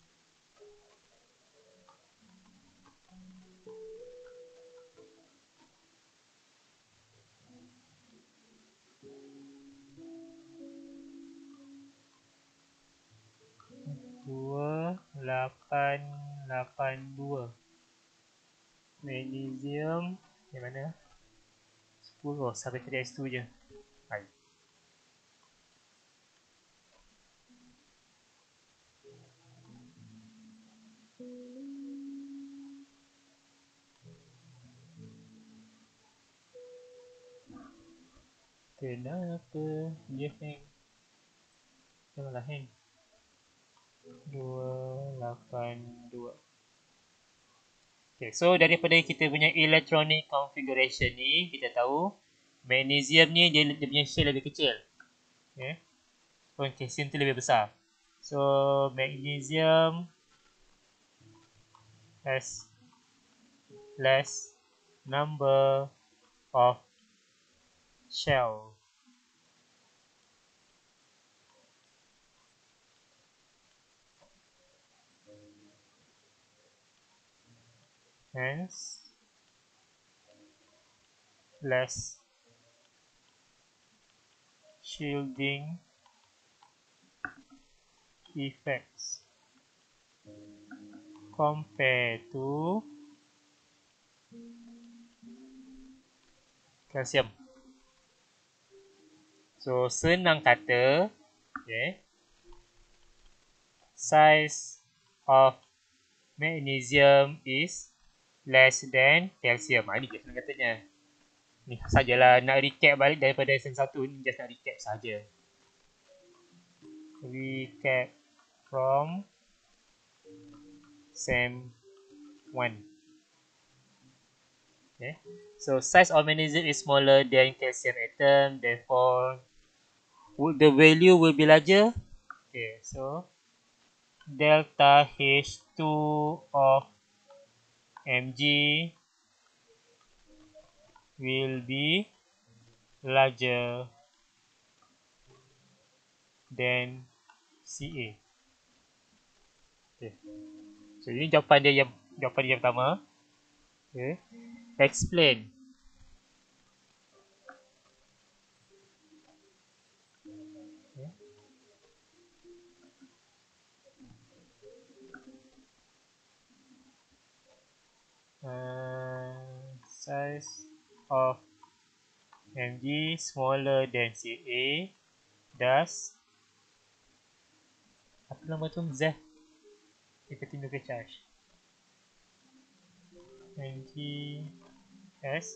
Dua, lapan, lapan, dua. Magnesium. Yang mana? Sepuluh. Sampai three S two je. Hai. Kenapa dia hang? Janganlah hang. Dua, lapan, dua. Okay, so daripada kita punya electronic configuration ni, kita tahu magnesium ni dia, dia punya shell lebih kecil. Okay. So calcium tu lebih besar. So magnesium has less number of shell. Hence, less shielding effects compared to calcium. So senang kata, okay, size of magnesium is less than calcium. Ha, ni je senang katanya. Ni sajalah nak recap balik daripada lesson satu ni, just nak recap saja. Recap from sem one. Okay. So size of magnesium is smaller than calcium atom, therefore would the value will be larger. Okay, so delta H two of Mg will be larger than Ca. Okay. So ini jawapan dia yang jawapan dia yang pertama. Okay. Explain. Okay. Uh, size of Mg smaller than Ca, thus apa nama tu? Z. Kita tindak ke charge. Mg has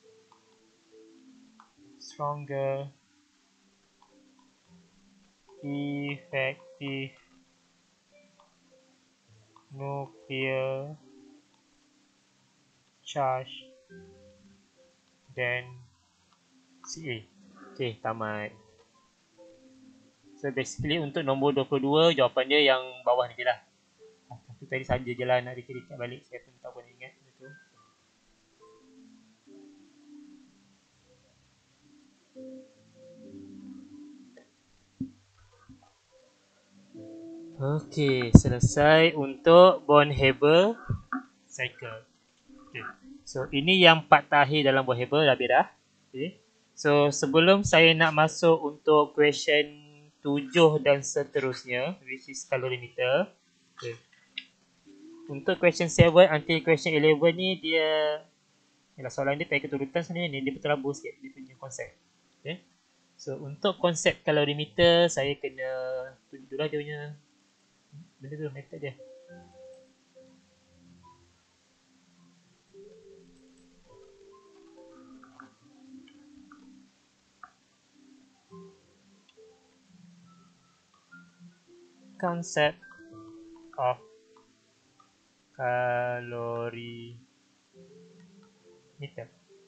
stronger effective nuclear charge than Ca. Okay, tamat. So basically untuk nombor dua puluh dua, jawapan dia yang bawah ni je lah. Tapi tadi saja je lah nak recap balik. Saya pun tak pun ingat itu. Okay, selesai untuk Born-Haber cycle. Okay. So ini yang part terakhir dalam Born-Haber dah dah. Okay. So sebelum saya nak masuk untuk question tujuh dan seterusnya, which is calorimeter. Okay. Untuk question seven until question eleven ni dia, yalah, soalan dia tak ikut urutan sebenarnya ni, dia berterabur sikit dia punya konsep. Okay. So untuk konsep calorimeter saya kena tunjuk dulu lah dia punya benda tu, method dia. Concept of calorimeter.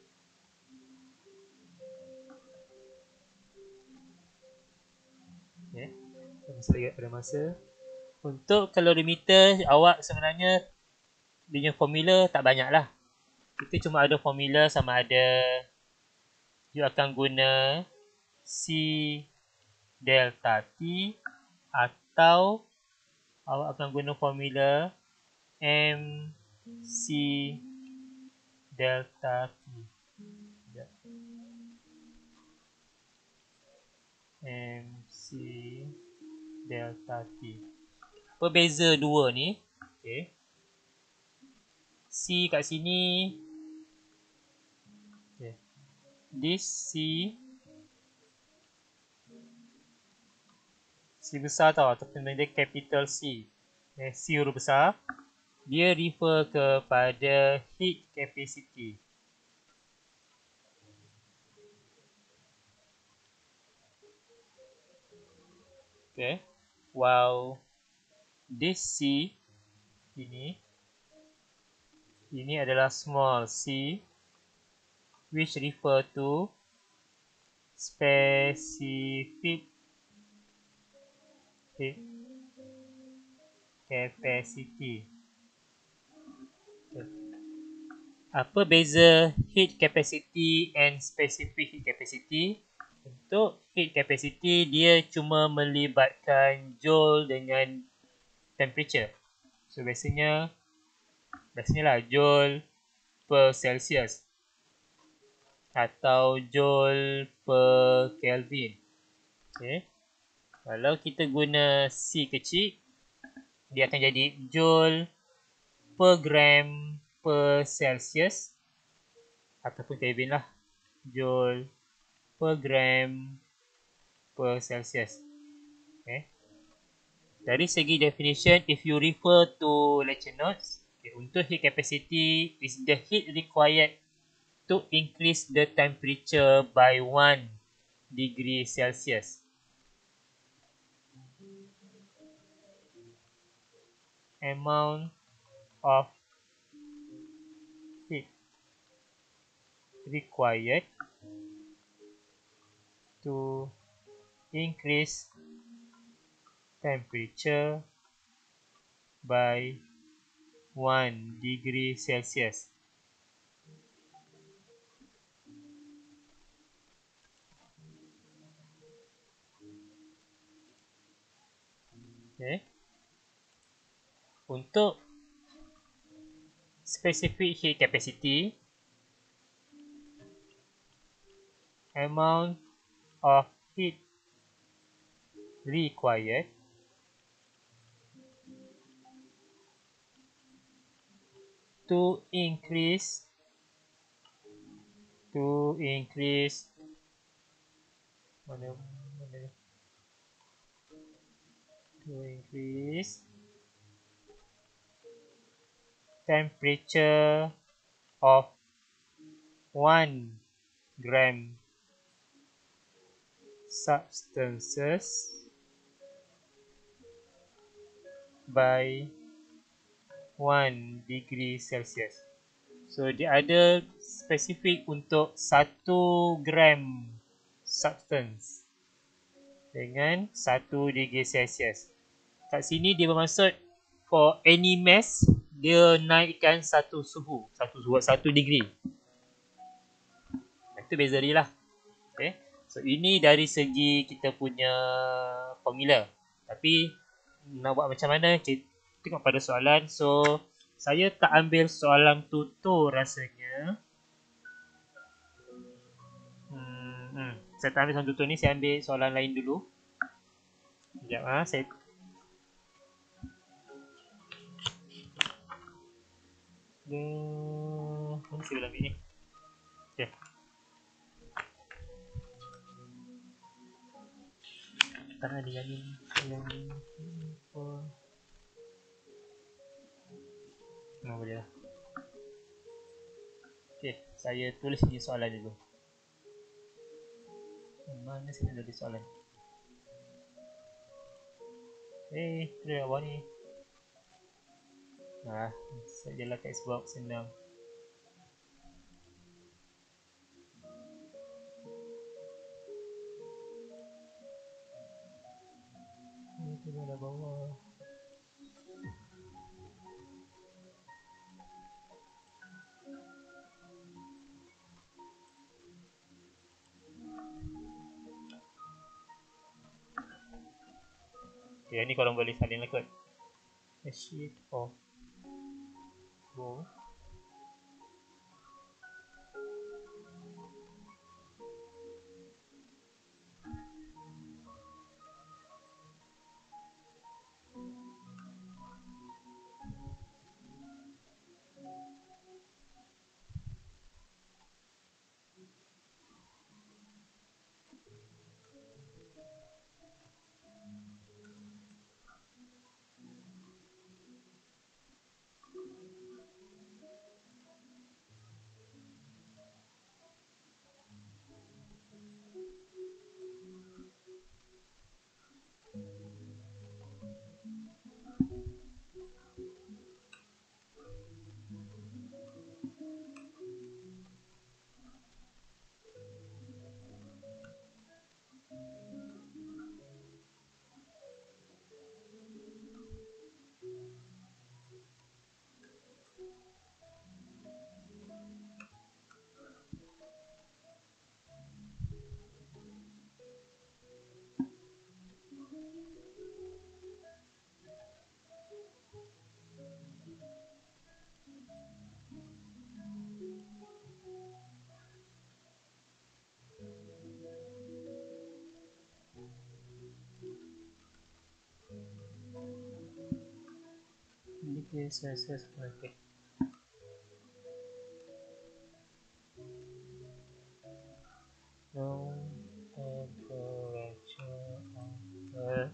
Okay. Masih lagi pada masa. Untuk calorimeter, awak sebenarnya dia punya formula tak banyak lah. Kita cuma ada formula sama ada you akan guna C delta T atau awak akan guna formula M C delta T. M C delta T. Perbeza dua ni, okay. C kat sini, okay. This C, C besar tau, ataupun dia capital C. Okay. C huruf besar, dia refer kepada heat capacity. Okay. While this C ini Ini adalah small c, which refer to specific heat capacity. Apa beza heat capacity and specific heat capacity? Untuk heat capacity, dia cuma melibatkan joule dengan temperature. So biasanya biasanya lah joule per Celsius atau joule per Kelvin. Okay. Kalau kita guna C kecil, dia akan jadi joule per gram per Celsius ataupun Kelvin lah. Joule per gram per Celsius. Okay. Dari segi definition, if you refer to lecture notes, okay, untuk heat capacity is the heat required to increase the temperature by one degree Celsius. Amount of heat required to increase temperature by one degree Celsius. Okay. Untuk specific heat capacity, amount of heat required to increase to increase mana mana to increase temperature of one gram substances by one degree Celsius. So dia ada spesifik untuk satu gram substance dengan satu degree Celsius. Kat sini dia bermaksud for any mass dia naikkan satu suhu, satu suhu satu degree. Itu beza dia lah. Okay. So ini dari segi kita punya formula. Tapi nak buat macam mana, kita tengok pada soalan. So saya tak ambil soalan tutur rasanya. Hmm, hmm. Saya tak ambil soalan tutur ni, saya ambil soalan lain dulu. Sekejap ah, ha. saya Hmm, mana saya boleh ambil ni? Okay. Tak ada yang ni. Yang ni. Oh. Nah, boleh lah. Okay, saya tulis ni soalan dulu. Mana saya nak tulis soalan? Eh, tu dia bawah ni. Nah, saya lah text box senang. Ini tu dah bawah. Okay, ni korang boleh salin lah kot. A sheet of gold. degree Celsius. Okay. No temperature after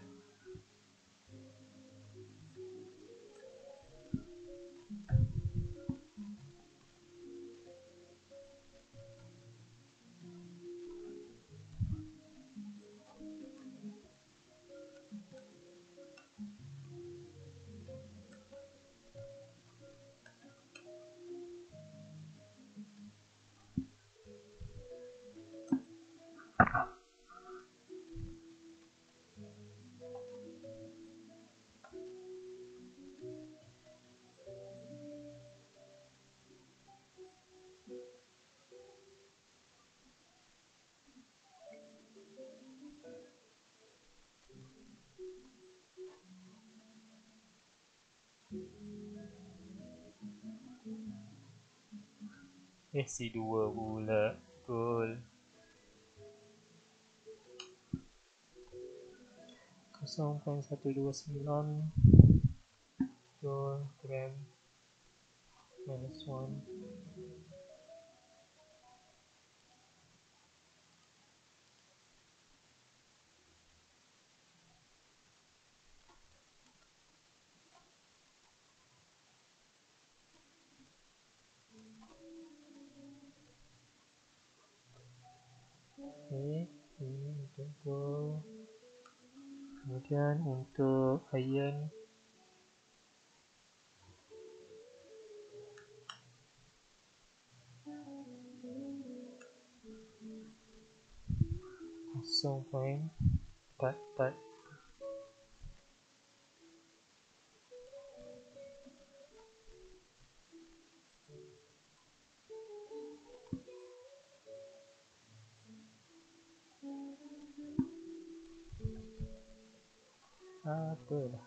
Eh, si dua pula. Cool. kosong koma satu dua sembilan Joule gram minus one. Okay, ini untuk gold. Kemudian untuk iron kosong koma empat empat. Apalah.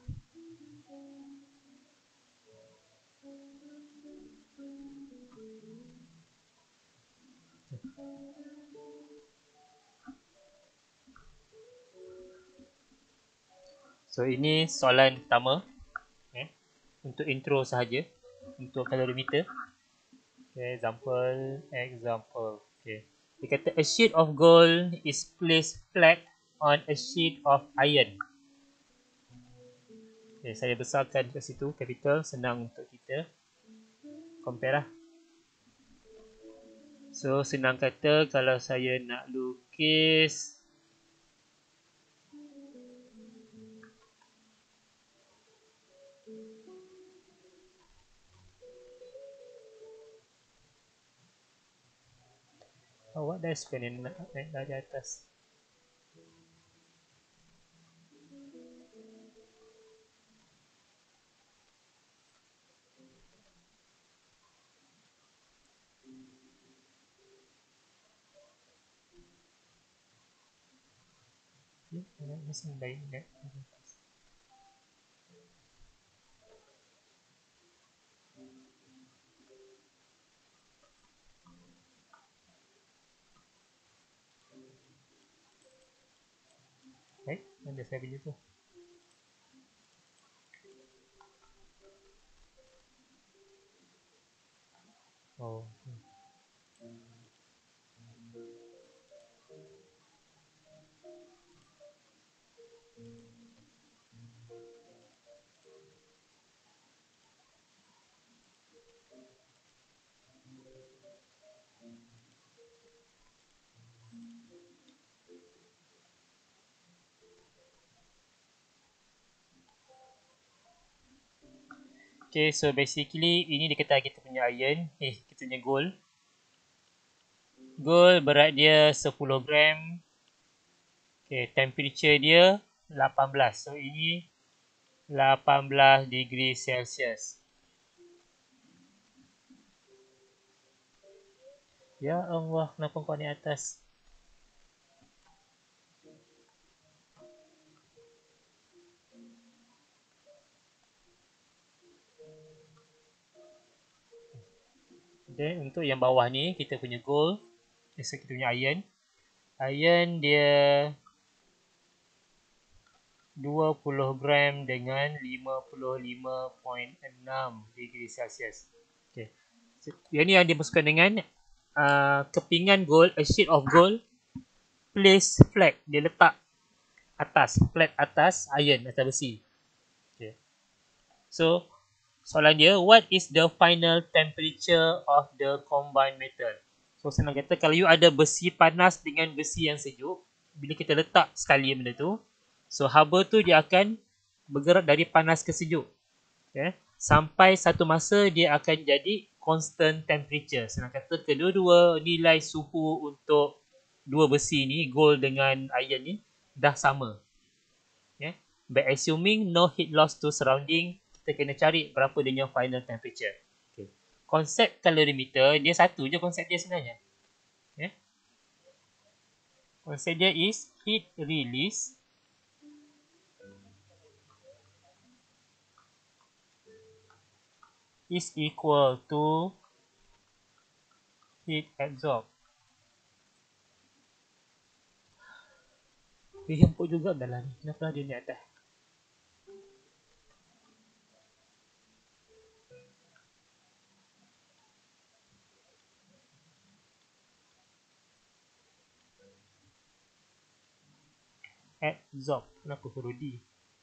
So ini soalan pertama, eh, untuk intro sahaja, untuk calorimeter. Okay, example, example. Okay. Dia kata a sheet of gold is placed flat on a sheet of iron. Okay, saya besarkan kat situ, capital, senang untuk kita compare lah. So senang kata kalau saya nak lukis awak dah suka ni nak naik dari atas. Okay, nak mesin baik naik dari atas. Baik, mana saya punya tu? Oh, okay. Okay, so basically ini dia kata kita punya iron, eh kita punya gold. Gold berat dia sepuluh gram. Okay, temperature dia lapan belas. So ini lapan belas degree Celsius. Ya Allah, kenapa kau ni atas? Dan untuk yang bawah ni kita punya gold, so kita punya iron. Iron dia dua puluh gram dengan lima puluh lima perpuluhan enam degree Celsius. Okay. So, yang ni yang dimasukkan dengan uh, kepingan gold, a sheet of gold, place flat, dia letak atas, flat atas iron, atas besi. Okay. So, soalan dia, what is the final temperature of the combined metal? So, senang kata, kalau you ada besi panas dengan besi yang sejuk, bila kita letak sekali benda tu, so haba tu dia akan bergerak dari panas ke sejuk. Okay. Sampai satu masa dia akan jadi constant temperature. Senang kata, kedua-dua nilai suhu untuk dua besi ni, gold dengan iron ni, dah sama. Okay. By assuming no heat loss to surrounding, kita kena cari berapa dia punya final temperature. Okay. Konsep calorimeter, dia satu je konsep dia sebenarnya. Okay. Konsep dia is heat release is equal to heat absorb. Eh, empuk juga dalam ni. Kenapa dia ni atas? Absorb. Kenapa huruf D?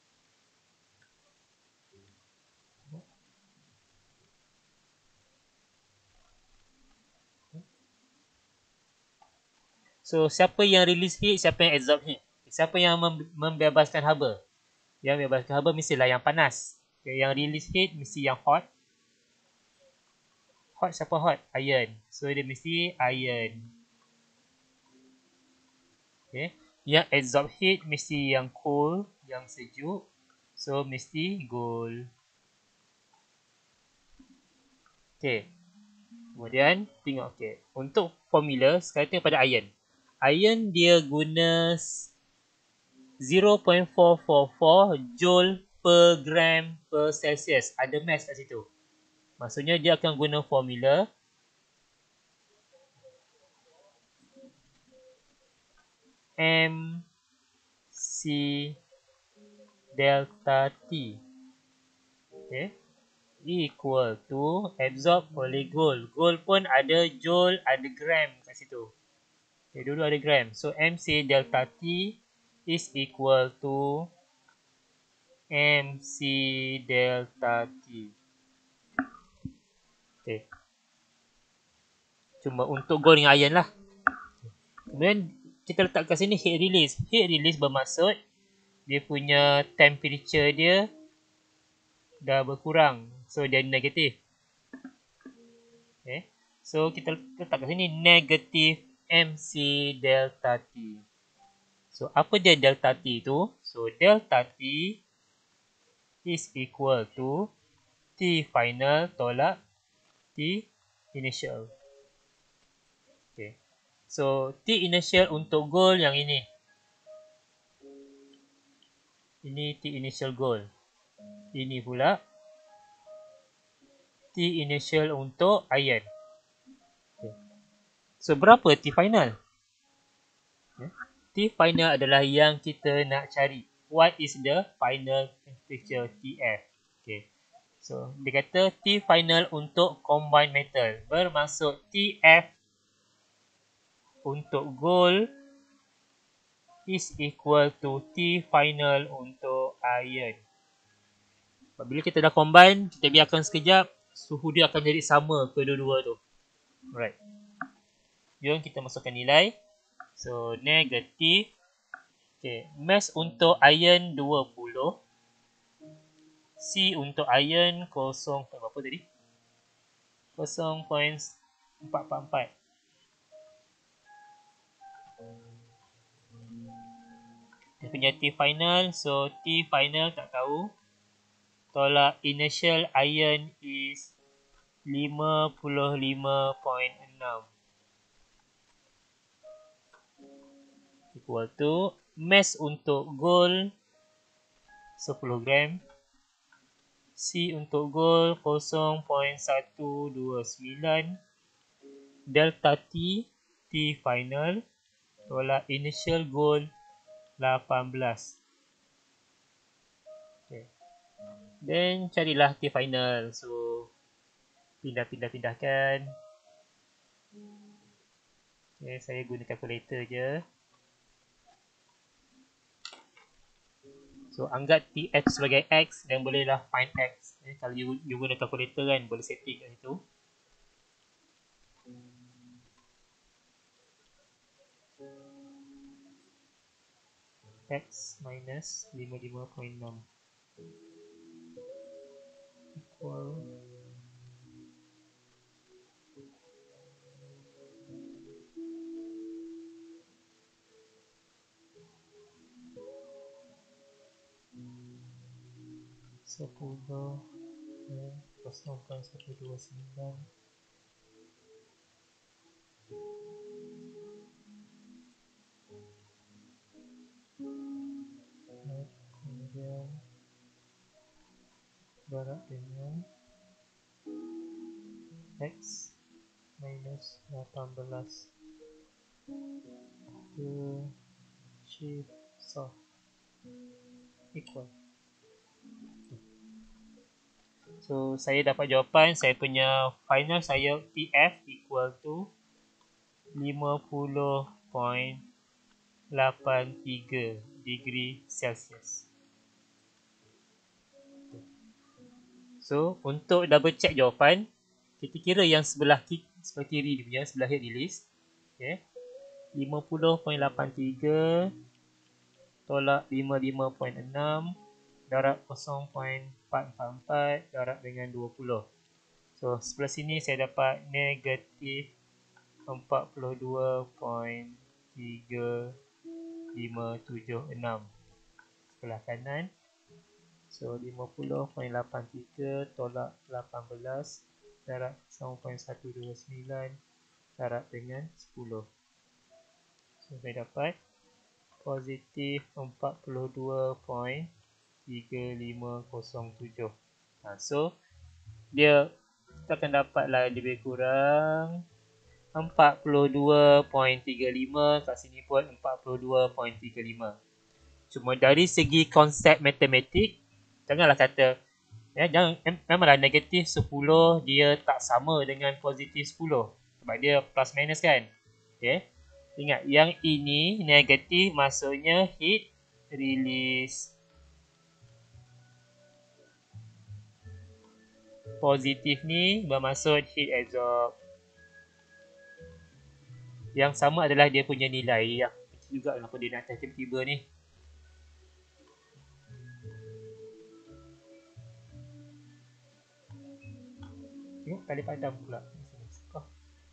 So, siapa yang release heat, siapa yang absorb heat? Siapa yang mem- membebaskan haba? Yang membebaskan haba mestilah yang panas. Okay, yang release heat mesti yang hot. Hot siapa hot? Iron. So, dia mesti iron. Okay. Yang absorb heat mesti yang cool, yang sejuk. So, mesti gold. Okay. Kemudian, tengok. Okay. Untuk formula, sekarang tengok pada iron. Iron dia guna zero point four four four joule per gram per Celsius. Ada mass kat situ. Maksudnya dia akan guna formula M C delta T. Okay. Equal to absorb oleh gold. Gold pun ada joule, ada gram kat situ. Okay, dulu ada gram. So, M C delta T is equal to M C delta T. Okay. Cuma untuk gold dengan iron lah. Kemudian, kita letak kat sini heat release. Heat release bermaksud dia punya temperature dia dah berkurang. So, jadi negatif. Okay. So, kita letak kat sini negatif M C delta T. So, apa dia delta T tu? So, delta T is equal to T final tolak T initial. Okay. So, T initial untuk gold yang ini. Ini T initial gold. Ini pula T initial untuk iron. Okay. So, berapa T final? Okay. T final adalah yang kita nak cari. What is the final temperature T F? Okay. So, dia kata T final untuk combined metal. Bermaksud T F untuk gold is equal to T final untuk iron. Bila kita dah combine, kita biarkan sekejap. Suhu dia akan jadi sama kedua-dua tu. Alright. Jom kita masukkan nilai. So, negatif. Okay. Mass untuk iron dua puluh. C untuk iron kosong. Berapa tadi? kosong perpuluhan empat empat empat. Dia punya T final. So, T final tak tahu. Tolak initial iron is lima puluh lima perpuluhan enam. Equal to mass untuk gold sepuluh gram. C untuk gold kosong perpuluhan satu dua sembilan. Delta T, T final tolak initial gold lapan belas. Then carilah T final. So pindah-pindah-pindahkan. Okay, saya guna calculator je. So anggap T X sebagai X dan bolehlah find X. Eh, kalau you, you guna calculator kan, boleh setting kat situ. X minus lima puluh lima perpuluhan enam equal sepuluh dan kosong perpuluhan satu dua sembilan dan kemudian darab dengan X minus lapan belas ke shift soft equal. So saya dapat jawapan, saya punya final saya T F equal to lima puluh perpuluhan lapan tiga degree Celsius. So untuk double check jawapan, kita kira yang sebelah kiri, sebelah kiri dia punya, sebelah head di list. Okay. lima puluh perpuluhan lapan tiga tolak lima puluh lima perpuluhan enam darab kosong perpuluhan empat empat empat darab dengan dua puluh. So sebelah sini saya dapat negatif empat puluh dua perpuluhan tiga lima tujuh enam. Sebelah kanan. So lima puluh perpuluhan lapan tiga tolak lapan belas darab kosong perpuluhan satu dua sembilan darab dengan sepuluh. So saya dapat positif empat puluh dua perpuluhan tiga lima kosong tujuh. Ha, so dia kita akan dapatlah lebih kurang empat puluh dua perpuluhan tiga lima, kat sini pun empat puluh dua perpuluhan tiga lima. Cuma dari segi konsep matematik, janganlah kata ya, jangan, memanglah negatif sepuluh dia tak sama dengan positif sepuluh sebab dia plus minus kan. Okay. Ingat yang ini negatif maksudnya heat release, positif ni bermaksud heat absorb. Yang sama adalah dia punya nilai yang kecil juga kenapa dia nak tiba-tiba ni. Tengok tali padam pula. Oh.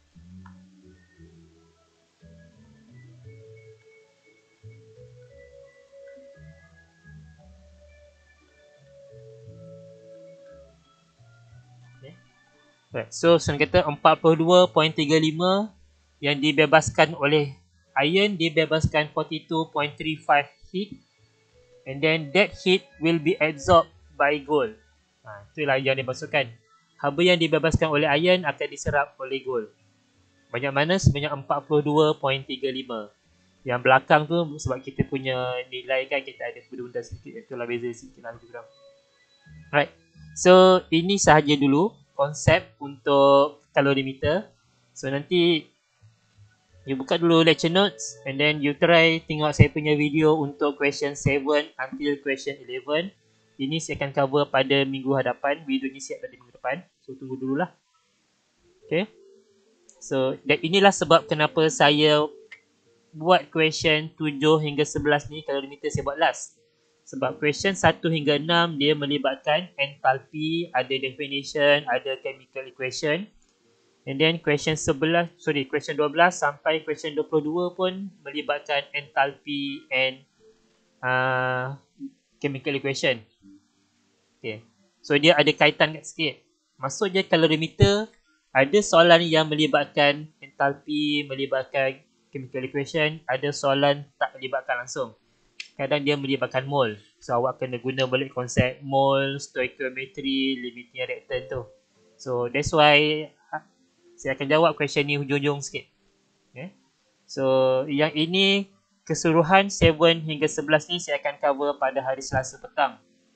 Okay. Right. So senang kata empat puluh dua perpuluhan tiga lima yang dibebaskan oleh iron dibebaskan empat puluh dua perpuluhan tiga lima heat, and then that heat will be absorbed by gold. Ha, itulah yang dimaksudkan. Haba yang dibebaskan oleh iron akan diserap oleh gold. Banyak mana? Sebanyak empat puluh dua perpuluhan tiga lima. Yang belakang tu sebab kita punya nilai kan kita ada benda-benda sedikit, itulah beza sikit lah lebih kurang. Alright. So ini sahaja dulu konsep untuk kalorimeter. So nanti you buka dulu lecture notes and then you try tengok saya punya video untuk question seven until question eleven. Ini saya akan cover pada minggu hadapan. Video ni siap pada minggu depan. So tunggu dululah. Okay. So dan inilah sebab kenapa saya buat question tujuh hingga sebelas ni kalorimeter saya buat last. Sebab question satu hingga enam dia melibatkan enthalpy, ada definition, ada chemical equation. And then question sebelas, sorry, question dua belas sampai question dua puluh dua pun melibatkan enthalpy and uh, chemical equation. Okay. So dia ada kaitan kat sikit. Maksud je kalorimeter ada soalan yang melibatkan enthalpy, melibatkan chemical equation, ada soalan tak melibatkan langsung. Kadang dia melibatkan mole. So awak kena guna balik konsep mole, stoichiometry, limiting reactant tu. So that's why saya akan jawab question ni hujung-hujung sikit. Okay. So yang ini keseluruhan tujuh hingga sebelas ni saya akan cover pada hari Selasa petang.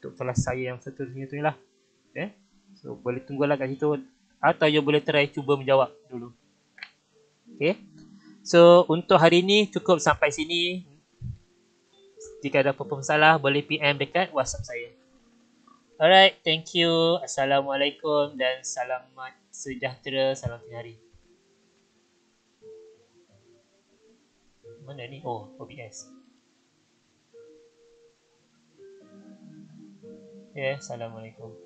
untuk kelas saya yang seterusnya tu lah. Okay. So boleh tunggulah kat situ. Atau you boleh try cuba menjawab dulu. Okay. So untuk hari ni cukup sampai sini. Jika ada apa-apa masalah boleh P M dekat WhatsApp saya. Alright, thank you. Assalamualaikum dan selamat sejahtera, salam tiga hari. Mana ni? Oh, O B S. Ya, yeah, Assalamualaikum.